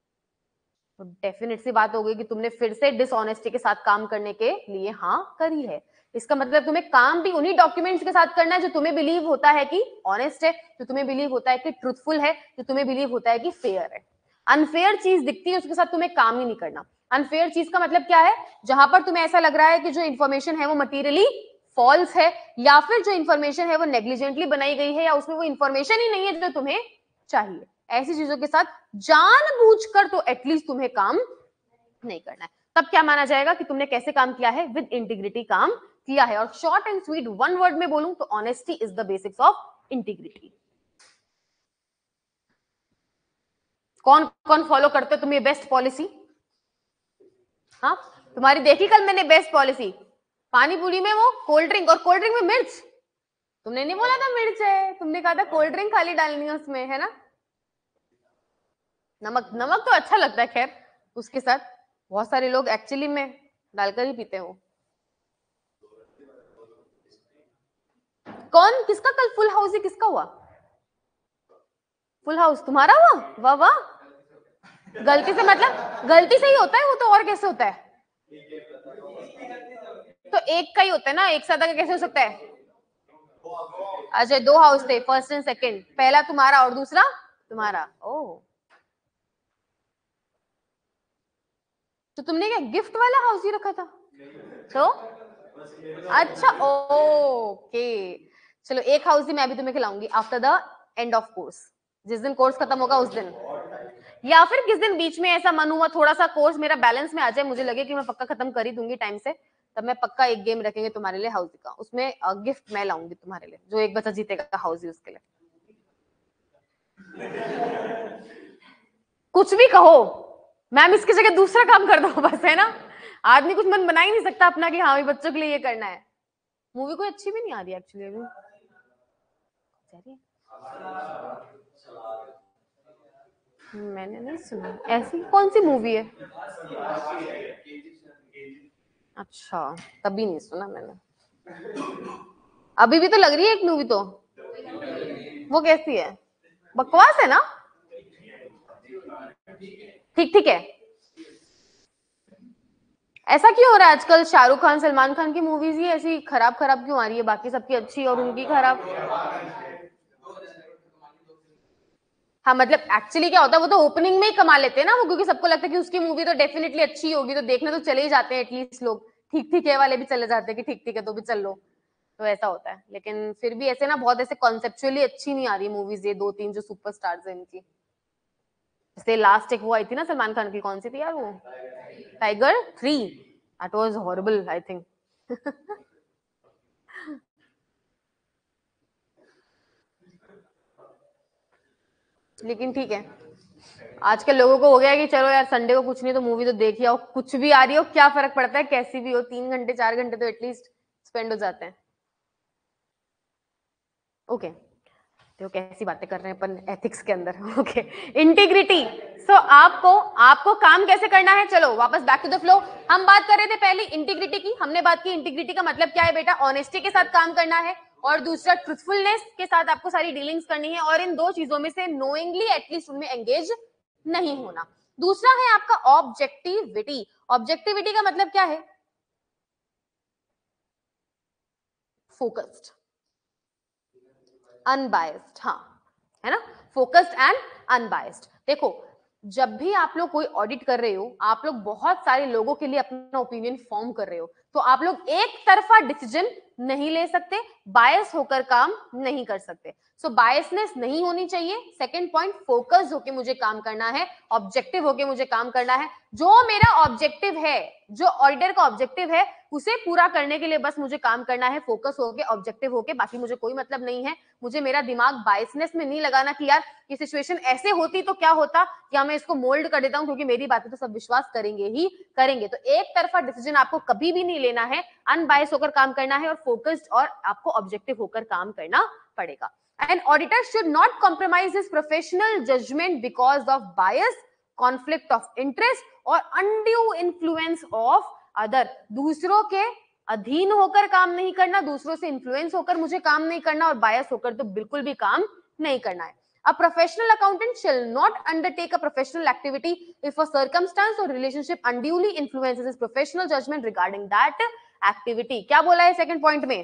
A: तो डेफिनेट सी बात हो गई कि तुमने फिर से डिसऑनेस्टी के साथ काम करने के लिए हाँ करी है। इसका मतलब तुम्हें काम भी उन्हीं डॉक्यूमेंट्स के साथ करना है जो तुम्हें बिलीव होता है कि ऑनेस्ट है, जो तुम्हें बिलीव होता है कि ट्रुथफुल है, जो तुम्हें बिलीव होता है कि फेयर है। अनफेयर चीज दिखती है उसके साथ तुम्हें काम ही नहीं करना। अनफेयर चीज का मतलब क्या है? जहां पर तुम्हें ऐसा लग रहा है कि जो इन्फॉर्मेशन है वो मटीरियली फॉल्स है, या फिर जो इन्फॉर्मेशन है वो नेग्लिजेंटली बनाई गई है, या उसमें वो इन्फॉर्मेशन ही नहीं है जो तुम्हें चाहिए। ऐसी चीजों के साथ जानबूझकर तो एटलीस्ट तुम्हें काम नहीं करना है। तब क्या माना जाएगा कि तुमने कैसे काम किया है? विद इंटीग्रिटी काम किया है। और short and sweet one word में बोलूं तो honesty is the basics of integrity. कौन कौन फॉलो करते हो तुम ये बेस्ट पॉलिसी? हाँ, तुम्हारी देखी कल मैंने बेस्ट पॉलिसी, पानी पूरी में वो कोल्ड ड्रिंक, और कोल्ड ड्रिंक में मिर्च। तुमने नहीं बोला था मिर्च है, तुमने कहा था कोल्ड ड्रिंक खाली डालनी है उसमें, है ना? नमक, नमक तो अच्छा लगता है, खैर उसके साथ बहुत सारे लोग एक्चुअली में डालकर ही पीते हो। कौन, किसका कल फुल हाउस ही किसका हुआ? फुल हाउस तुम्हारा हुआ? वाह वाह, गलती से मतलब गलती से ही होता है वो तो, और कैसे होता है? तो एक का ही होता है ना, एक साथ कैसे हो सकता है? अच्छा, दो हाउस थे, फर्स्ट एंड सेकंड, पहला तुम्हारा और दूसरा तुम्हारा। ओह, तो तुमने क्या गिफ्ट वाला हाउस ही रखा था? तो अच्छा ओके, चलो एक हाउस ही मैं भी तुम्हें खिलाऊंगी after the end of course, जिस दिन कोर्स खत्म होगा उस दिन, या फिर किस दिन बीच में ऐसा मन हुआ थोड़ा सा कोर्स मेरा बैलेंस में आ जाए, मुझे लगे कि मैं पक्का खत्म कर ही दूंगी टाइम से, तब मैं पक्का एक गेम रखेंगे तुम्हारे लिए हाउस का, उसमें गिफ्ट मैं लाऊंगी तुम्हारे लिए, जो एक बच्चा जीतेगा हाउस उसके लिए। कुछ भी कहो मैम, इसकी जगह दूसरा काम कर दो बस, है ना, आदमी कुछ मन बना ही नहीं सकता अपना कि हाँ भाई बच्चों के लिए ये करना है। मूवी कोई अच्छी भी नहीं आ रही एक्चुअली अभी, मैंने नहीं सुना, ऐसी कौन सी मूवी है? अच्छा, तभी नहीं सुना मैंने, अभी भी तो लग रही है एक मूवी, तो वो कैसी है? बकवास है ना? ठीक ठीक है। ऐसा क्यों हो रहा है आजकल, शाहरुख खान सलमान खान की मूवीज ही ऐसी खराब खराब क्यों आ रही है, बाकी सबकी अच्छी और उनकी खराब? हाँ मतलब एक्चुअली क्या होता है, वो तो ओपनिंग में ही कमा लेते हैं ना वो, क्योंकि सबको लगता है कि उसकी मूवी तो डेफिनेटली अच्छी होगी, तो देखने तो चले ही जाते हैं एटलीस्ट लोग, ठीक ठीक है वाले भी चले जाते हैं कि ठीक ठीक है तो भी चल लो, तो ऐसा होता है। लेकिन फिर भी ऐसे ना बहुत ऐसे कॉन्सेप्चुअली अच्छी नहीं आ रही मूवीज, ये दो तीन जो सुपरस्टार्स हैं इनकी, जैसे लास्ट एक वो आई थी ना सलमान खान की, कौन सी थी यार वो, Tiger three, that was horrible I think. लेकिन ठीक है, आजकल लोगों को हो गया है कि चलो यार संडे को कुछ नहीं तो मूवी तो देखी आओ, कुछ भी आ रही हो क्या फर्क पड़ता है, कैसी भी हो, तीन घंटे चार घंटे तो एटलीस्ट स्पेंड हो जाते हैं। Okay okay. तो कैसी बातें कर रहे हैं अपन एथिक्स के अंदर, ओके, इंटीग्रिटी। सो आपको आपको काम कैसे करना है, चलो वापस बैक टू द फ्लो। हम बात कर रहे थे पहले इंटीग्रिटी की, हमने बात की इंटीग्रिटी का मतलब क्या है बेटा, ऑनेस्टी के साथ काम करना है, और दूसरा ट्रूथफुलनेस के साथ आपको सारी डीलिंग्स करनी है, और इन दो चीजों में से नोइंगली एटलीस्ट उनमें एंगेज नहीं होना। दूसरा है आपका ऑब्जेक्टिविटी। ऑब्जेक्टिविटी का मतलब क्या है, फोकस्ड, अनबायस्ड, हाँ है ना, फोकस्ड एंड अनबायस्ड। देखो जब भी आप लोग कोई ऑडिट कर रहे हो, आप लोग बहुत सारे लोगों के लिए अपना ओपिनियन फॉर्म कर रहे हो, तो आप लोग एक तरफा डिसीजन नहीं ले सकते, बायस होकर काम नहीं कर सकते। सो so, बायसनेस नहीं होनी चाहिए। सेकंड पॉइंट, फोकस होके मुझे काम करना है, ऑब्जेक्टिव होके मुझे काम करना है, जो मेरा ऑब्जेक्टिव है, जो ऑडिटर का ऑब्जेक्टिव है उसे पूरा करने के लिए बस मुझे काम करना है, फोकस होके ऑब्जेक्टिव होके, बाकी मुझे कोई मतलब नहीं है। मुझे मेरा दिमाग बायसनेस में नहीं लगाना कि यार ये सिचुएशन ऐसे होती तो क्या होता, या मैं इसको मोल्ड कर देता हूं क्योंकि मेरी बातें तो सब विश्वास करेंगे ही करेंगे। तो एक तरफा डिसीजन आपको कभी भी नहीं लेना है, अनबायस होकर काम करना है, और फोकस्ड और आपको ऑब्जेक्टिव होकर काम करना पड़ेगा। An auditor should not compromise his professional judgment because of bias, conflict of interest or undue influence of other. दूसरों के अधीन होकर काम नहीं करना, दूसरों से इन्फ्लुएंस होकर मुझे काम नहीं करना, और बायस होकर तो बिल्कुल भी काम नहीं करना है। A professional accountant shall not undertake a professional activity if a circumstance or relationship unduly influences his professional judgment regarding that activity. क्या बोला है सेकंड पॉइंट में,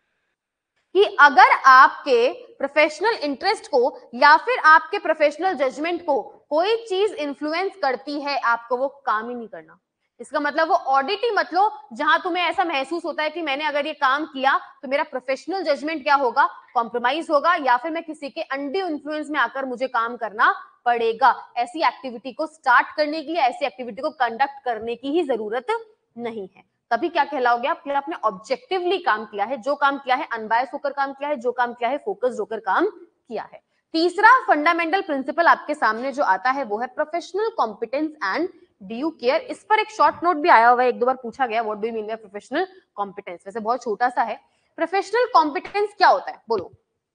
A: कि अगर आपके प्रोफेशनल इंटरेस्ट को या फिर आपके प्रोफेशनल जजमेंट को कोई चीज इन्फ्लुएंस करती है, आपको वो काम ही नहीं करना। इसका मतलब वो ऑडिट ही मत लो जहां तुम्हें ऐसा महसूस होता है कि मैंने अगर ये काम किया तो मेरा प्रोफेशनल जजमेंट क्या होगा, कॉम्प्रोमाइज होगा, या फिर मैं किसी के अनड्यू इन्फ्लुएंस में आकर मुझे काम करना पड़ेगा। ऐसी एक्टिविटी को स्टार्ट करने के लिए, ऐसी एक्टिविटी को कंडक्ट करने की ही जरूरत नहीं है। तभी क्या कहलाओगे आप, आपने ऑब्जेक्टिवली काम किया है, जो काम किया है अनबायस होकर काम किया है, जो काम किया है फोकस्ड होकर काम किया है। तीसरा फंडामेंटल प्रिंसिपल आपके सामने जो आता है वो है professional competence and due care. इस पर एक शॉर्ट नोट भी आया हुआ है, एक दो बार पूछा गया, what do you mean by professional competence. वैसे बहुत छोटा सा है। प्रोफेशनल कॉम्पिटेंस क्या होता है, बोलो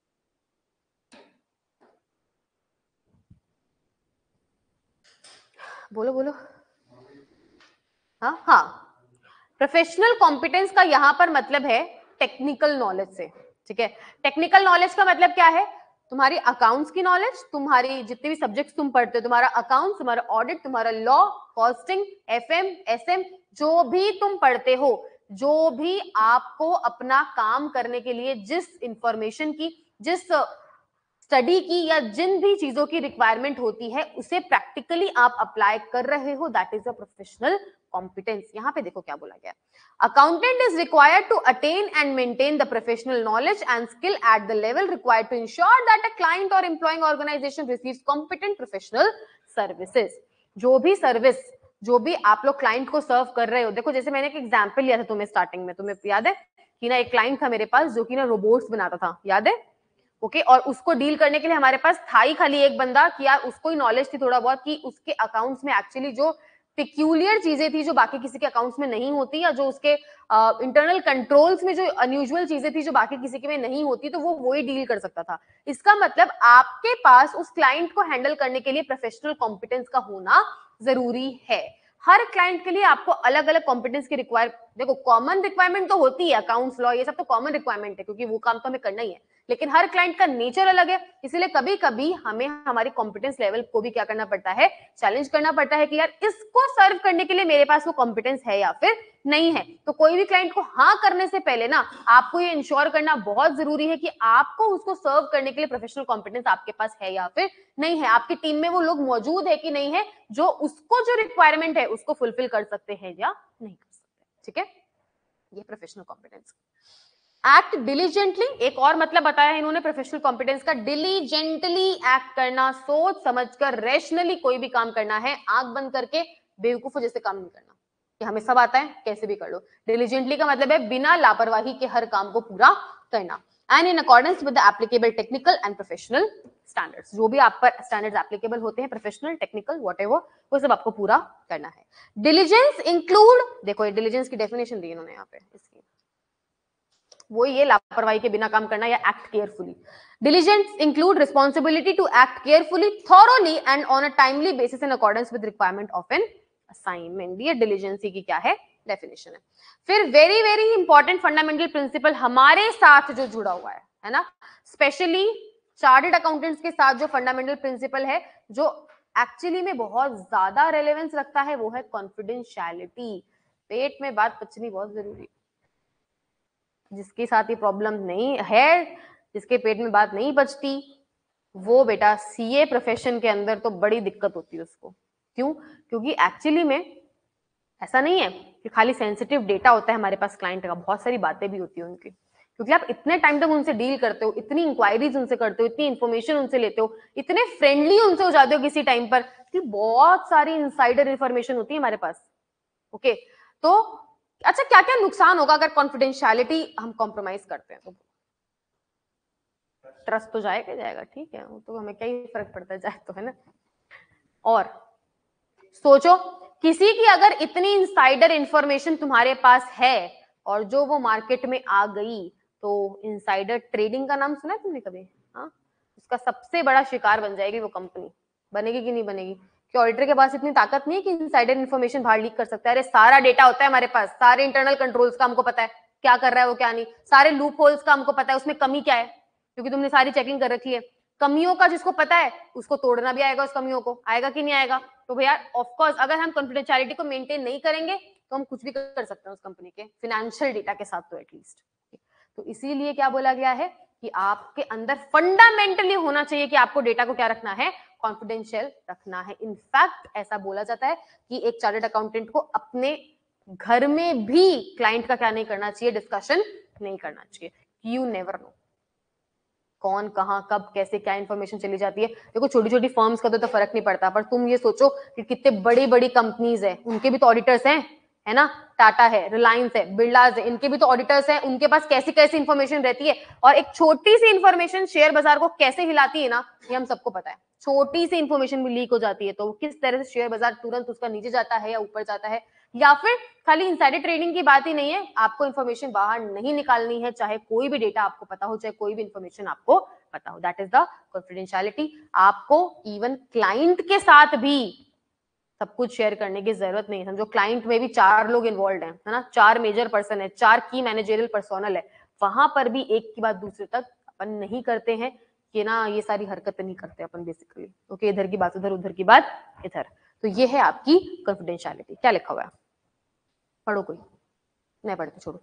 A: बोलो बोलो। हाँ हाँ, प्रोफेशनल कॉम्पिटेंस का यहां पर मतलब है टेक्निकल नॉलेज से, ठीक है। टेक्निकल नॉलेज का मतलब क्या है, तुम्हारी अकाउंट्स की नॉलेज, तुम्हारी जितने भी सब्जेक्ट्स तुम पढ़ते हो, तुम्हारा अकाउंट्स, तुम्हारा ऑडिट, तुम्हारा लॉ, कॉस्टिंग, एफएम, एसएम, जो भी तुम पढ़ते हो, जो भी आपको अपना काम करने के लिए जिस इंफॉर्मेशन की, जिस स्टडी की या जिन भी चीजों की रिक्वायरमेंट होती है, उसे प्रैक्टिकली आप अप्लाई कर रहे हो, that is a professional competence. यहाँ पे देखो क्या बोला गया, accountant is required to attain and maintain the professional knowledge and skill at the level required to ensure that a client or employing organisation receives competent professional services. जो भी service, जो भी आप लोग क्लाइंट को सर्व कर रहे हो, देखो जैसे मैंने एक एग्जांपल लिया था तुम्हें स्टार्टिंग में, तुम्हें याद है कि ना एक क्लाइंट था मेरे पास जो कि ना रोबोट्स बनाता था, याद है? ओके okay, और उसको डील करने के लिए हमारे पास था ही खाली एक बंदा कि यार उसको ही नॉलेज थी थोड़ा बहुत कि उसके अकाउंट्स में एक्चुअली जो पिक्यूलियर चीजें थी जो बाकी किसी के अकाउंट्स में नहीं होती, या जो उसके इंटरनल uh, कंट्रोल्स में जो अनयूजुअल चीजें थी जो बाकी किसी के में नहीं होती, तो वो वही डील कर सकता था। इसका मतलब आपके पास उस क्लाइंट को हैंडल करने के लिए प्रोफेशनल कॉम्पिटेंस का होना जरूरी है। हर क्लाइंट के लिए आपको अलग अलग कॉम्पिटेंस की रिक्वायर, देखो कॉमन रिक्वायरमेंट तो होती है, अकाउंट्स लॉ ये सब तो कॉमन रिक्वायरमेंट है क्योंकि वो काम तो हमें करना ही है, लेकिन हर क्लाइंट का नेचर अलग है, इसलिए कभी कभी हमें हमारी कॉम्पिटेंस लेवल को भी क्या करना पड़ता है, चैलेंज करना पड़ता है कि यार इसको सर्व करने के लिए मेरे पास वो कॉम्पिटेंस है या फिर नहीं है। तो कोई भी क्लाइंट को हाँ करने से पहले ना आपको ये इंश्योर करना बहुत जरूरी है कि आपको उसको सर्व करने के लिए प्रोफेशनल कॉम्पिटेंस आपके पास है या फिर नहीं है, आपकी टीम में वो लोग मौजूद है कि नहीं है जो उसको जो रिक्वायरमेंट है उसको फुलफिल कर सकते हैं या नहीं कर सकते। ठीक है, ये प्रोफेशनल कॉम्पिटेंस। एक्ट डिलीजेंटली, एक और मतलब बताया इन्होंने प्रोफेशनल कॉम्पिटेंस का, डिलीजेंटली एक्ट करना, सोच समझकर रैशनली कोई भी काम करना है, आंख बंद करके बेवकूफों जैसे काम नहीं करना कि हमें सब आता है कैसे भी कर लो। डिलीजेंटली का मतलब है बिना लापरवाही के हर काम को पूरा करना, and in accordance with the applicable technical and professional standards, जो भी आप पर स्टैंडर्ड्स एप्लीकेबल होते हैं, प्रोफेशनल टेक्निकल व्हाटएवर, वो सब आपको पूरा करना है। डिलीजेंस इंक्लूड, देखो ये डिलीजेंस की डेफिनेशन दी इन्होंने यहाँ पे, इसकी वो ये लापरवाही के बिना काम करना या act carefully. Diligence include responsibility to act carefully, thoroughly and on a timely basis in accordance with requirement of an assignment. ये डिलीजेंसी की क्या है, डेफिनेशन है। फिर very very important fundamental principle हमारे साथ जो जुड़ा हुआ है है ना, स्पेशली चार्टर्ड अकाउंटेंट्स के साथ जो फंडामेंटल प्रिंसिपल है जो एक्चुअली में बहुत ज्यादा रेलेवेंस रखता है, वो है कॉन्फिडेंशियलिटी। पेट में बात पचनी बहुत जरूरी है। जिसके साथ ये प्रॉब्लम नहीं है, जिसके पेट में बात नहीं पचती, वो बेटा सीए प्रोफेशन के अंदर तो बड़ी दिक्कत होती है उसको। क्यों? क्योंकि एक्चुअली में ऐसा नहीं है कि खाली सेंसिटिव डेटा होता है हमारे पास क्लाइंट का, बहुत सारी बातें भी होती है उनकी, क्योंकि आप इतने टाइम तक उनसे डील करते हो, इतनी इंक्वायरीज उनसे करते हो, इतनी इंफॉर्मेशन उनसे लेते हो, इतने फ्रेंडली उनसे हो जाते हो किसी टाइम पर कि बहुत सारी इनसाइडर इंफॉर्मेशन होती है हमारे पास। ओके, तो अच्छा क्या क्या नुकसान होगा अगर कॉन्फिडेंशियलिटी हम कॉम्प्रोमाइज करते हैं? तो ट्रस्ट तो जाएगा जाएगा, ठीक है, वो तो हमें क्या ही फर्क पड़ता है, जाए तो, है ना। और सोचो किसी की अगर इतनी इनसाइडर इंफॉर्मेशन तुम्हारे पास है और जो वो मार्केट में आ गई, तो इनसाइडर ट्रेडिंग का नाम सुना है तुमने कभी? हाँ, उसका सबसे बड़ा शिकार बन जाएगी वो कंपनी। बनेगी कि नहीं बनेगी? कि ऑडिटर के पास इतनी ताकत नहीं है कि इनसाइडर इन्फॉर्मेशन बाहर लीक कर सकता है। अरे सारा डेटा होता है हमारे पास, सारे इंटरनल कंट्रोल्स का हमको पता है क्या कर रहा है वो क्या नहीं, सारे लूप होल्स का हमको पता है उसमें कमी क्या है, क्योंकि तुमने सारी चेकिंग कर रखी है। कमियों का जिसको पता है उसको तोड़ना भी आएगा, उस कमियों को आएगा कि नहीं आएगा? तो भैया ऑफ कोर्स अगर हम कॉन्फिडेंशियलिटी को मेंटेन नहीं करेंगे तो हम कुछ भी कर सकते हैं उस कंपनी के फिनेंशियल डेटा के साथ, तो एटलीस्ट। तो इसीलिए क्या बोला गया है कि आपके अंदर फंडामेंटली होना चाहिए कि आपको डेटा को क्या रखना है, कॉन्फिडेंशियल रखना है। इनफैक्ट ऐसा बोला जाता है कि एक चार्टर्ड अकाउंटेंट को अपने घर में भी क्लाइंट का क्या नहीं करना चाहिए, डिस्कशन नहीं करना चाहिए। यू नेवर नो कौन कहां कब कैसे क्या इंफॉर्मेशन चली जाती है। देखो छोटी छोटी फर्म्स का तो, तो फर्क नहीं पड़ता, पर तुम ये सोचो कि कितने बड़ी बड़ी कंपनीज है, उनके भी तो ऑडिटर्स हैं, है ना। टाटा है, रिलायंस है, बिरलाज है, इनके भी तो ऑडिटर्स हैं, उनके पास कैसी कैसी इंफॉर्मेशन रहती है, और एक छोटी सी इंफॉर्मेशन शेयर बाजार को कैसे हिलाती है ना, ये हम सबको पता है। छोटी सी इंफॉर्मेशन भी लीक हो जाती है तो किस तरह से शेयर बाजार तुरंत उसका नीचे जाता है या ऊपर जाता है। या फिर खाली इनसाइडर ट्रेडिंग की बात ही नहीं है, आपको इंफॉर्मेशन बाहर नहीं निकालनी है, चाहे कोई भी डेटा आपको पता हो, चाहे कोई भी इंफॉर्मेशन आपको पता हो, दैट इज द कॉन्फिडेंशियलिटी। आपको इवन क्लाइंट के साथ भी सब कुछ शेयर करने की जरूरत नहीं है। समझो क्लाइंट में भी चार लोग इन्वॉल्व हैं, है ना, चार मेजर पर्सन है, चार की मैनेजरियल पर्सोनल है, वहां पर भी एक की बात दूसरे तक अपन नहीं करते हैं कि ना, ये सारी हरकतें नहीं करते अपन बेसिकली। ओके, इधर की बात उधर, उधर की बात इधर। तो ये है आपकी कॉन्फिडेंशियलिटी। क्या लिखा हुआ है, पढ़ो, कोई नहीं पढ़ते छोड़ो।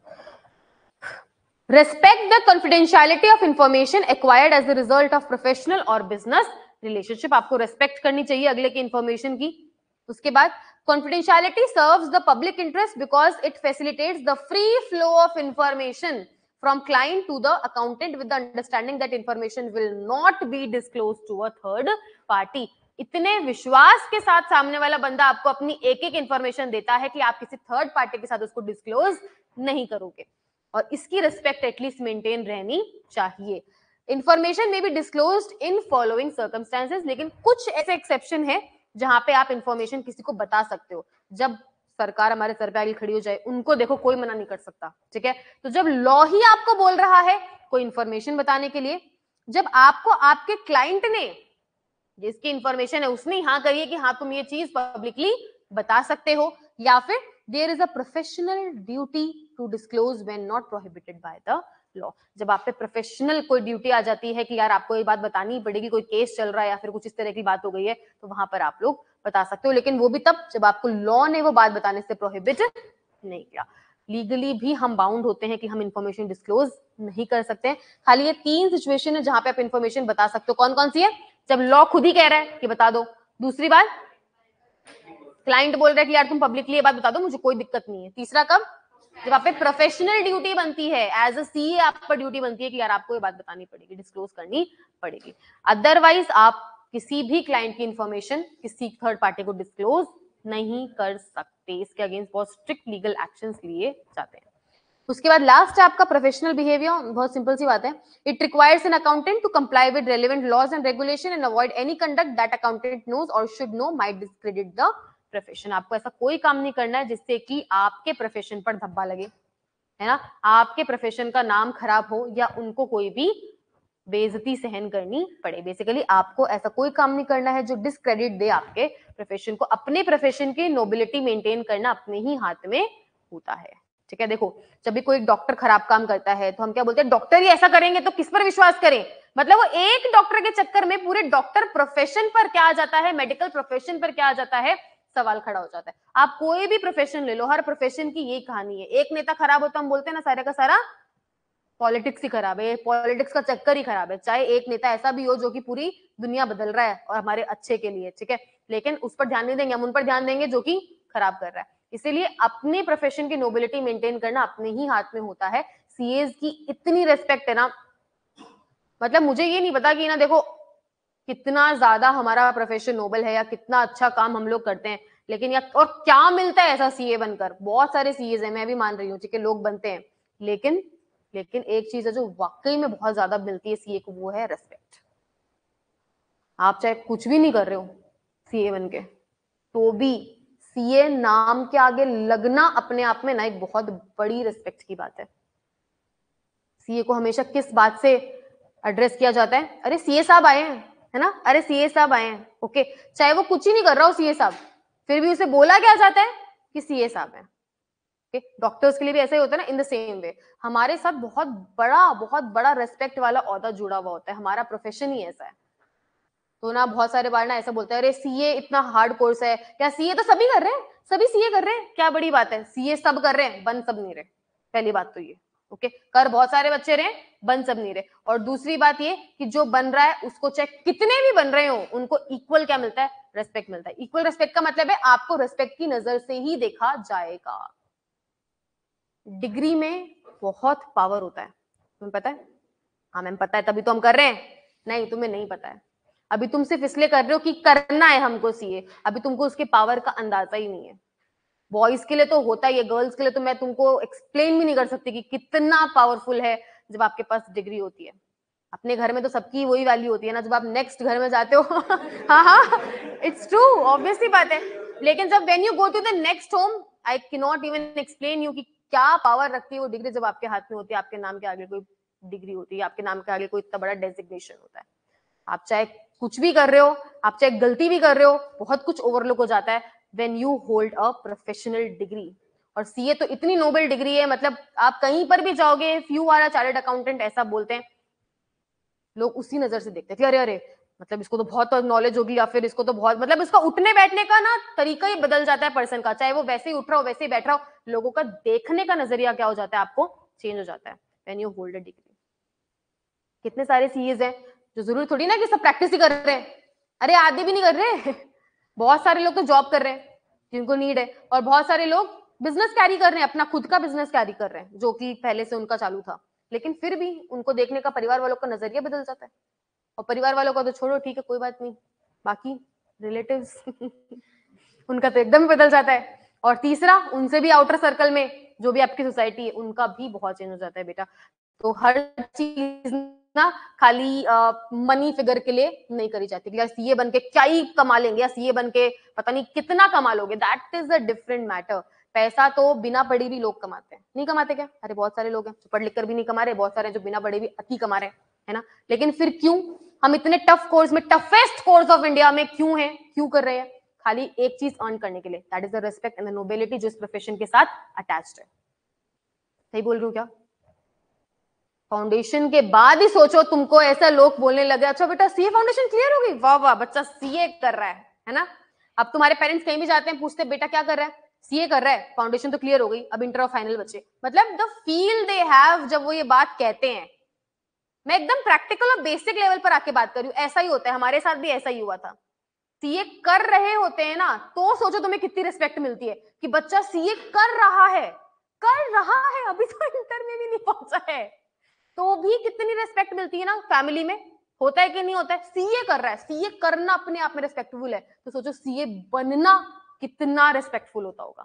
A: Respect the confidentiality of information acquired as a result of professional or business relationship। आपको रेस्पेक्ट करनी चाहिए अगले की इंफॉर्मेशन की। उसके बाद confidentiality serves the public interest because it facilitates the free flow of information from client to the accountant with the understanding that information will not be disclosed to a third party. इतने विश्वास के साथ सामने वाला बंदा आपको अपनी एक एक इंफॉर्मेशन देता है कि आप किसी थर्ड पार्टी के साथ उसको डिस्क्लोज नहीं करोगे, और इसकी रिस्पेक्ट एटलीस्ट मेंटेन रहनी चाहिए. Information may be disclosed in following circumstances, लेकिन कुछ ऐसे एक्सेप्शन है जहां पे आप इंफॉर्मेशन किसी को बता सकते हो. जब सरकार हमारे सर पे आगे खड़ी हो जाए, उनको देखो कोई मना नहीं कर सकता, ठीक है. तो जब लॉ ही आपको बोल रहा है कोई इंफॉर्मेशन बताने के लिए, जब आपको आपके क्लाइंट ने, जिसकी इंफॉर्मेशन है, उसने हाँ करिए कि हाँ तुम ये चीज पब्लिकली बता सकते हो, या फिर there is a professional duty to disclose when not prohibited by the law. जब आप पे प्रोफेशनल कोई ड्यूटी आ जाती है कि यार आपको ये बात बतानी ही पड़ेगी, कोई केस चल रहा है या फिर कुछ इस तरह की बात हो गई है, तो वहां पर आप लोग बता सकते हो, लेकिन वो भी तब जब आपको लॉ ने वो बात बताने से प्रोहिबिट नहीं किया. लीगली भी हम बाउंड होते हैं कि हम इंफॉर्मेशन डिस्क्लोज नहीं कर सकते हैं. खाली ये तीन सिचुएशन है जहां पे आप इंफॉर्मेशन बता सकते हो. कौन कौन सी है? जब लॉ खुद ही कह रहा है कि बता दो. दूसरी बात, क्लाइंट बोल रहा है कि यार तुम पब्लिकली ये बात बता दो, मुझे कोई दिक्कत नहीं है. तीसरा कब? जब आप पे प्रोफेशनल ड्यूटी बनती है, एज अ सीए आप पर ड्यूटी बनती है कि यार आपको ये बात बतानी पड़ेगी, डिस्क्लोज करनी पड़ेगी. अदरवाइज आप किसी भी क्लाइंट की इंफॉर्मेशन किसी थर्ड पार्टी को डिस्क्लोज नहीं कर सकते. इसके अगेंस्ट बहुत स्ट्रिक्ट लीगल एक्शंस लिए जाते हैं. उसके बाद लास्ट है आपका प्रोफेशनल बिहेवियर. बहुत सिंपल सी बात है. It requires an accountant to comply with relevant laws and regulation and avoid any conduct that accountant knows or should know might discredit the profession. आपको ऐसा कोई काम नहीं करना है जिससे कि आपके प्रोफेशन पर धब्बा लगे, है ना, आपके प्रोफेशन का नाम खराब हो या उनको कोई भी बेइज्जती सहन करनी पड़े. बेसिकली आपको ऐसा कोई काम नहीं करना है जो डिस्क्रेडिट दे आपके प्रोफेशन को. अपने प्रोफेशन की नोबिलिटी मेंटेन करना अपने ही हाथ में होता है, ठीक है. देखो, जब भी कोई डॉक्टर खराब काम करता है तो हम क्या बोलते हैं, डॉक्टर ही ऐसा करेंगे तो किस पर विश्वास करें. मतलब वो एक डॉक्टर के चक्कर में पूरे डॉक्टर प्रोफेशन पर क्या आ जाता है, मेडिकल प्रोफेशन पर क्या आ जाता है, सवाल खड़ा हो जाता है. आप कोई भी प्रोफेशन ले लो, हर प्रोफेशन की यही कहानी है. एक नेता खराब होता, हम बोलते हैं ना सारे का सारा पॉलिटिक्स ही खराब है, पॉलिटिक्स का चक्कर ही खराब है. चाहे एक नेता ऐसा भी हो जो कि पूरी दुनिया बदल रहा है और हमारे अच्छे के लिए, ठीक है, लेकिन उस पर ध्यान नहीं देंगे, हम उन पर ध्यान देंगे जो कि खराब कर रहा है. इसीलिए अपने प्रोफेशन की नोबिलिटी मेंटेन करना अपने ही हाथ में होता है. सीएस की इतनी रेस्पेक्ट है ना, मतलब मुझे ये नहीं पता कि ना देखो कितना ज्यादा हमारा प्रोफेशन नोबल है या कितना अच्छा काम हम लोग करते हैं, लेकिन या और क्या मिलता है ऐसा सीए बनकर. बहुत सारे सीएस है, मैं भी मान रही हूँ, ठीक है, लोग बनते हैं, लेकिन लेकिन एक चीज है जो वाकई में बहुत ज्यादा मिलती है सीए को, वो है रेस्पेक्ट. आप चाहे कुछ भी नहीं कर रहे हो सीए बन के, तो भी सीए नाम के आगे लगना अपने आप में ना एक बहुत बड़ी रिस्पेक्ट की बात है. सीए को हमेशा किस बात से एड्रेस किया जाता है? अरे सीए साहब आए हैं, है ना, अरे सीए साहब आए हैं. ओके, चाहे वो कुछ ही नहीं कर रहा हो सीए साहब, फिर भी उसे बोला क्या जाता है कि सीए साहब है. ओके, डॉक्टर्स के लिए भी ऐसा ही होता है ना. इन द सेम वे हमारे साथ बहुत बड़ा बहुत बड़ा रेस्पेक्ट वाला ओहदा जुड़ा हुआ होता है. हमारा प्रोफेशन ही ऐसा है. तो ना बहुत सारे बार ना ऐसा बोलते हैं, अरे सीए इतना हार्ड कोर्स है. क्या सीए तो सभी कर रहे हैं, सभी सीए कर रहे हैं, क्या बड़ी बात है. सीए सब कर रहे हैं, बन सब नहीं रहे. पहली बात तो ये, ओके, कर बहुत सारे बच्चे रहे, बन सब नहीं रहे. और दूसरी बात ये कि जो बन रहा है उसको चाहे कितने भी बन रहे हो, उनको इक्वल क्या मिलता है, रेस्पेक्ट मिलता है. इक्वल रेस्पेक्ट का मतलब है आपको रेस्पेक्ट की नजर से ही देखा जाएगा. डिग्री में बहुत पावर होता है, तुम्हें पता है? हाँ मैम पता है, तभी तो हम कर रहे हैं. नहीं, तुम्हें नहीं पता है. अभी तुम सिर्फ इसलिए कर रहे हो कि करना है हमको सीए. अभी तुमको उसके पावर का अंदाजा ही नहीं है. बॉयज के लिए तो होता ही है, गर्ल्स के लिए तो मैं तुमको एक्सप्लेन भी नहीं कर सकती कि कितना पावरफुल है जब आपके पास डिग्री होती है. अपने घर में तो सबकी वही वैल्यू होती है ना, जब आप नेक्स्ट घर में जाते हो हाँ हाँ, इट्स ट्रू, ऑब्वियसली बात है. लेकिन जब when you go to the next home, I can not even explain you कि क्या पावर रखती है वो डिग्री जब आपके हाथ में होती है. आपके नाम के आगे कोई डिग्री होती है, आपके नाम के आगे कोई इतना बड़ा डेजिग्नेशन होता है. आप चाहे कुछ भी कर रहे हो, आप चाहे गलती भी कर रहे हो, बहुत कुछ ओवरलुक हो जाता है when you hold a professional degree. और सीए तो इतनी नोबल डिग्री है, मतलब आप कहीं पर भी जाओगे, if you are a chartered accountant ऐसा बोलते हैं, लोग उसी नजर से देखते हैं कि अरे अरे मतलब इसको तो बहुत नॉलेज होगी, या फिर इसको तो बहुत, मतलब इसका उठने बैठने का ना तरीका ही बदल जाता है पर्सन का. चाहे वो वैसे ही उठ रहा हो, वैसे ही बैठ रहा हो, लोगों का देखने का नजरिया क्या हो जाता है, आपको चेंज हो जाता है when you hold a degree. कितने सारे सीएस हैं जो जरूरी थोड़ी ना कि सब प्रैक्टिस ही कर रहे हैं. अरे आधे भी नहीं कर रहे बहुत सारे लोग तो जॉब कर रहे हैं जिनको नीड है, और बहुत सारे लोग बिजनेस कैरी कर रहे हैं, अपना खुद का बिजनेस कैरी कर रहे हैं जो कि पहले से उनका चालू था, लेकिन फिर भी उनको देखने का परिवार वालों का नजरिया बदल जाता है। और परिवार वालों का तो छोड़ो, ठीक है कोई बात नहीं, बाकी रिलेटिव्स उनका तो एकदम बदल जाता है। और तीसरा, उनसे भी आउटर सर्कल में जो भी आपकी सोसाइटी है उनका भी बहुत चेंज हो जाता है बेटा। तो हर चीज ना खाली मनी फिगर के लिए नहीं करी जाती, यार सीए बन के क्या ही कमा लेंगे, या सीए बन के पता नहीं कितना कमा लोगे, that is a different matter. पैसा तो बिना पढ़ी भी लोग कमाते हैं, नहीं कमाते क्या? अरे बहुत सारे लोग हैं जो पढ़ लिख कर भी नहीं कमा रहे, बहुत सारे जो बिना पढ़े भी अति कमा रहे हैं, है ना। लेकिन फिर क्यों हम इतने टफ कोर्स में, टफेस्ट कोर्स ऑफ इंडिया में क्यों हैं, क्यों कर रहे हैं? खाली एक चीज अर्न करने के लिए, that is the respect and the nobility जो इस प्रोफेशन के साथ अटैच्ड है। सही बोल रही हूँ क्या? फाउंडेशन के बाद ही सोचो तुमको ऐसा लोग बोलने लगे, अच्छा बेटा सीए फाउंडेशन क्लियर होगी, वाह वाह बच्चा सीए कर रहा है है ना। अब तुम्हारे पेरेंट्स कहीं भी जाते हैं पूछते बेटा क्या कर रहा है, सीए कर रहा है, फाउंडेशन तो क्लियर हो गई, अब इंटर और फाइनल बचे। मतलब द फील दे हैव जब वो ये बात कहते हैं, मैं एकदम प्रैक्टिकल और बेसिक लेवल पर आके बात कर रही हूँ, ऐसा ही होता है, हमारे साथ भी ऐसा ही हुआ था। सीए कर रहे होते हैं ना, तो सोचो तुम्हें कितनी रिस्पेक्ट मिलती है कि बच्चा सीए कर रहा है, कर रहा है, अभी तो इंटर में भी नहीं पहुंचा है, तो भी कितनी रिस्पेक्ट मिलती है ना फैमिली में। होता है कि नहीं होता है? सीए कर रहा है, सीए करना अपने आप में रिस्पेक्टफुल है, तो सोचो सीए बनना कितना रिस्पेक्टफुल होता होगा।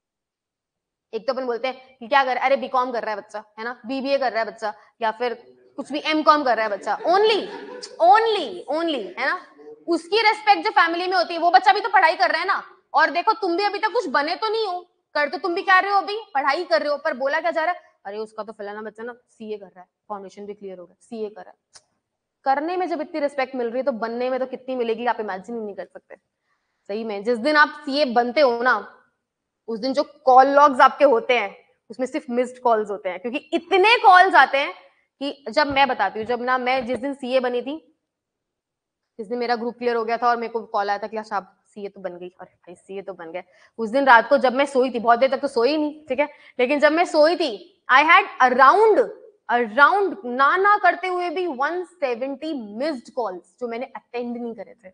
A: एक तो अपन बोलते हैं कि क्या कर, अरे बीकॉम कर रहा है बच्चा, है ना, बीबीए कर रहा है बच्चा, या फिर कुछ भी एम कॉम कर रहा है बच्चा, ओनली ओनली ओनली, है ना। उसकी रेस्पेक्ट जो फैमिली में होती है, वो बच्चा भी तो पढ़ाई कर रहा है ना, और देखो तुम भी अभी तक कुछ बने तो नहीं हो, कर तो तुम भी क्या रहे हो, अभी पढ़ाई कर रहे हो, पर बोला क्या जा रहा है, अरे उसका तो फलाना बच्चा ना सीए कर रहा है, फाउंडेशन भी क्लियर हो गया, सीए कर रहा है। करने में जब इतनी रिस्पेक्ट मिल रही है तो बनने में तो कितनी मिलेगी, आप इमेजिन ही नहीं कर सकते। सही में जिस दिन आप सीए बनते हो ना, उस दिन जो कॉल लॉग्स आपके होते हैं उसमें सिर्फ मिस्ड कॉल्स होते हैं, क्योंकि इतने कॉल्स आते हैं कि जब मैं बताती हूँ, जब ना मैं जिस दिन सीए बनी थी, जिस दिन मेरा ग्रुप क्लियर हो गया था और मेरे को कॉल आया था कि अच्छा आप सीए तो बन गई, अरे भाई सीए तो बन गए। उस दिन रात को जब मैं सोई थी, बहुत देर तक तो सोई नहीं, ठीक है, लेकिन जब मैं सोई थी, आई हैड अराउंड अराउंड ना ना करते हुए भी वन सेवेंटी मिस्ड कॉल्स जो मैंने अटेंड नहीं करे थे।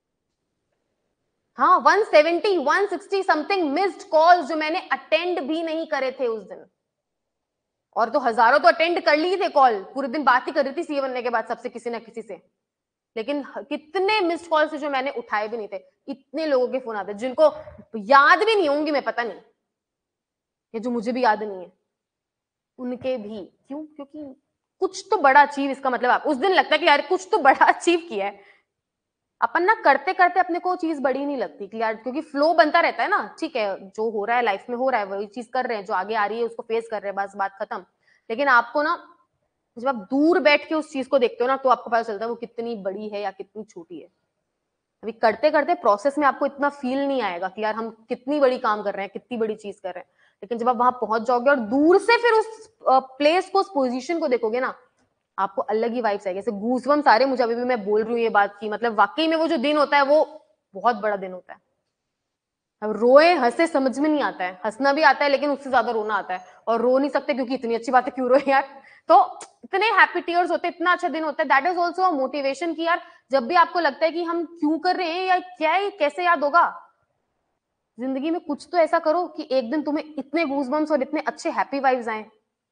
A: हाँ, one seventy one sixty something missed calls जो मैंने अटेंड भी नहीं करे थे उस दिन। और तो हजारों तो अटेंड कर ली थे कॉल, पूरे दिन बात ही कर रही थी सीए बनने के बाद सबसे, किसी ना किसी से, लेकिन कितने मिस्ड कॉल से जो मैंने उठाए भी नहीं थे। इतने लोगों के फोन आते जिनको याद भी नहीं होंगी, मैं पता नहीं, ये जो मुझे भी याद नहीं है उनके भी। क्यों? क्योंकि कुछ तो बड़ा अचीव, इसका मतलब आप उस दिन लगता है कि यार कुछ तो बड़ा अचीव किया है। अपन ना करते करते अपने को चीज बड़ी नहीं लगती कि यार, क्योंकि फ्लो बनता रहता है ना, ठीक है जो हो रहा है लाइफ में हो रहा है, वही चीज कर रहे हैं, जो आगे आ रही है उसको फेस कर रहे हैं, बस बात खत्म। लेकिन आपको ना जब आप दूर बैठ के उस चीज को देखते हो ना, तो आपको पता चलता है वो कितनी बड़ी है या कितनी छोटी है। अभी करते करते प्रोसेस में आपको इतना फील नहीं आएगा कि यार हम कितनी बड़ी काम कर रहे हैं, कितनी बड़ी चीज कर रहे हैं, लेकिन जब आप वहां पहुंच जाओगे और दूर से फिर उस प्लेस को, उस पोजीशन को देखोगे ना, आपको अलग ही वाइब्स आएगी। जैसे गूज़बम्स आ रहे हैं मुझे अभी भी, मैं बोल रही हूँ ये बात की, मतलब वाकई में वो जो दिन होता है वो बहुत बड़ा दिन होता है। अब रोए हंसे समझ में नहीं आता है, हंसना भी आता है लेकिन उससे ज्यादा रोना आता है, और रो नहीं सकते क्योंकि इतनी अच्छी बात है, क्यों रोए यार। तो इतने हैप्पी टीयर्स होते हैं, इतना अच्छा दिन होता है, that is also a motivation कि यार जब भी आपको लगता है कि हम क्यों कर रहे हैं या क्या है, कैसे याद होगा, जिंदगी में कुछ तो ऐसा करो कि एक दिन तुम्हें इतने गूज़बम्स और इतने अच्छे हैप्पी वाइब्स आए,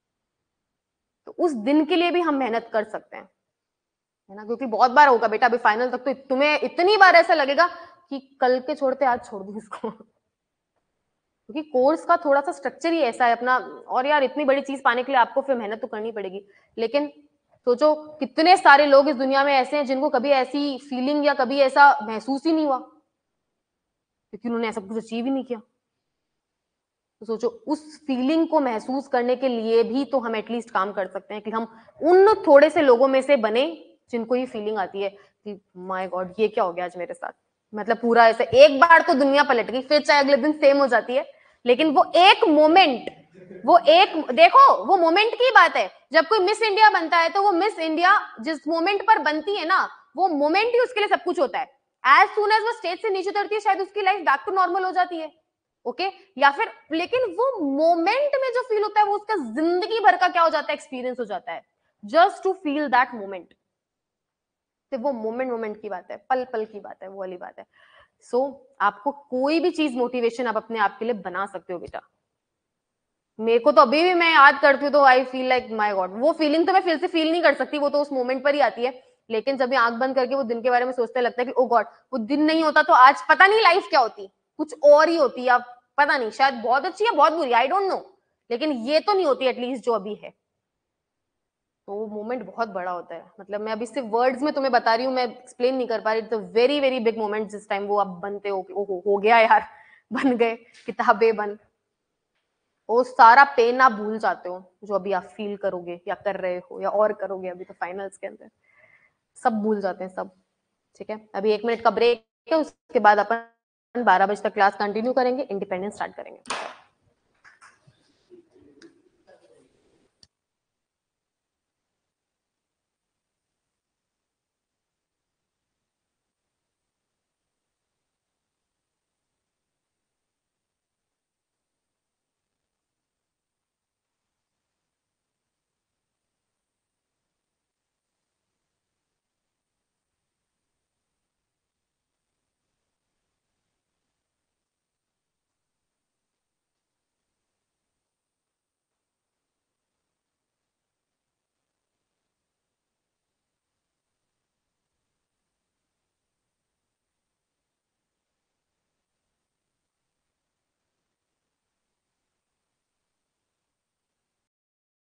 A: तो उस दिन के लिए भी हम मेहनत कर सकते हैं, है ना। क्योंकि बहुत बार होगा बेटा, अभी फाइनल तक तो तुम्हें इतनी बार ऐसा लगेगा कि कल के छोड़ते आज छोड़ दूं इसको, क्योंकि कोर्स का थोड़ा सा स्ट्रक्चर ही ऐसा है अपना, और यार इतनी बड़ी चीज पाने के लिए आपको फिर मेहनत तो करनी पड़ेगी। लेकिन सोचो कितने सारे लोग इस दुनिया में ऐसे हैं जिनको कभी ऐसी फीलिंग या कभी ऐसा महसूस ही नहीं हुआ, क्योंकि उन्होंने ऐसा कुछ अचीव ही नहीं किया। तो सोचो उस फीलिंग को महसूस करने के लिए भी तो हम एटलीस्ट काम कर सकते हैं कि हम उन थोड़े से लोगों में से बने जिनको ये फीलिंग आती है कि माय गॉड ये क्या हो गया आज मेरे साथ। मतलब पूरा ऐसे एक बार तो दुनिया पलट गई, फिर चाहे अगले दिन सेम हो जाती है, लेकिन वो एक मोमेंट, वो एक देखो वो मोमेंट की बात है। जब कोई मिस इंडिया बनता है तो वो मिस इंडिया जिस मोमेंट पर बनती है ना, वो मोमेंट ही उसके लिए सब कुछ होता है। एज सुन एज वो स्टेज से नीचे उतरती है, शायद उसकी लाइफ बैक टू नॉर्मल हो जाती है, ओके okay? या फिर लेकिन वो मोमेंट में जो फील होता है वो उसका जिंदगी भर का क्या हो जाता है, एक्सपीरियंस हो जाता है, just to feel that moment. तो वो मोमेंट मोमेंट की बात है, पल पल की बात है, वो वाली बात है। सो so, आपको कोई भी चीज मोटिवेशन आप अपने आप के लिए बना सकते हो बेटा। मेरे को तो अभी भी मैं याद करती हूँ तो I feel like my god, वो फीलिंग तो मैं फिर से फील नहीं कर सकती, वो तो उस मोमेंट पर ही आती है। लेकिन जब भी आंख बंद करके वो दिन के बारे में सोचते लगता है कि ओ गॉड, वो दिन नहीं होता तो आज पता नहीं लाइफ क्या होती, कुछ और ही होती, या पता नहीं, शायद बहुत अच्छी है बहुत बुरी, आई डोंट नो, लेकिन ये तो नहीं होती एटलीस्ट जो अभी है। तो वो मोमेंट बहुत बड़ा होता है, मतलब मैं अभी सिर्फ वर्ड्स में तुम्हें बता रही हूँ, मैं एक्सप्लेन नहीं कर पा रही। It's a very very big moment जिस टाइम वो आप बनते हो कि ओहो हो गया यार, बन गए, किताबें बन, वो सारा पेन आप भूल जाते हो जो अभी आप फील करोगे या कर रहे हो या और करोगे अभी तो फाइनल्स के अंदर, सब भूल जाते हैं सब। ठीक है, अभी एक मिनट का ब्रेक है, उसके बाद अपन बारह बजे तक क्लास कंटिन्यू करेंगे, इंडिपेंडेंस स्टार्ट करेंगे।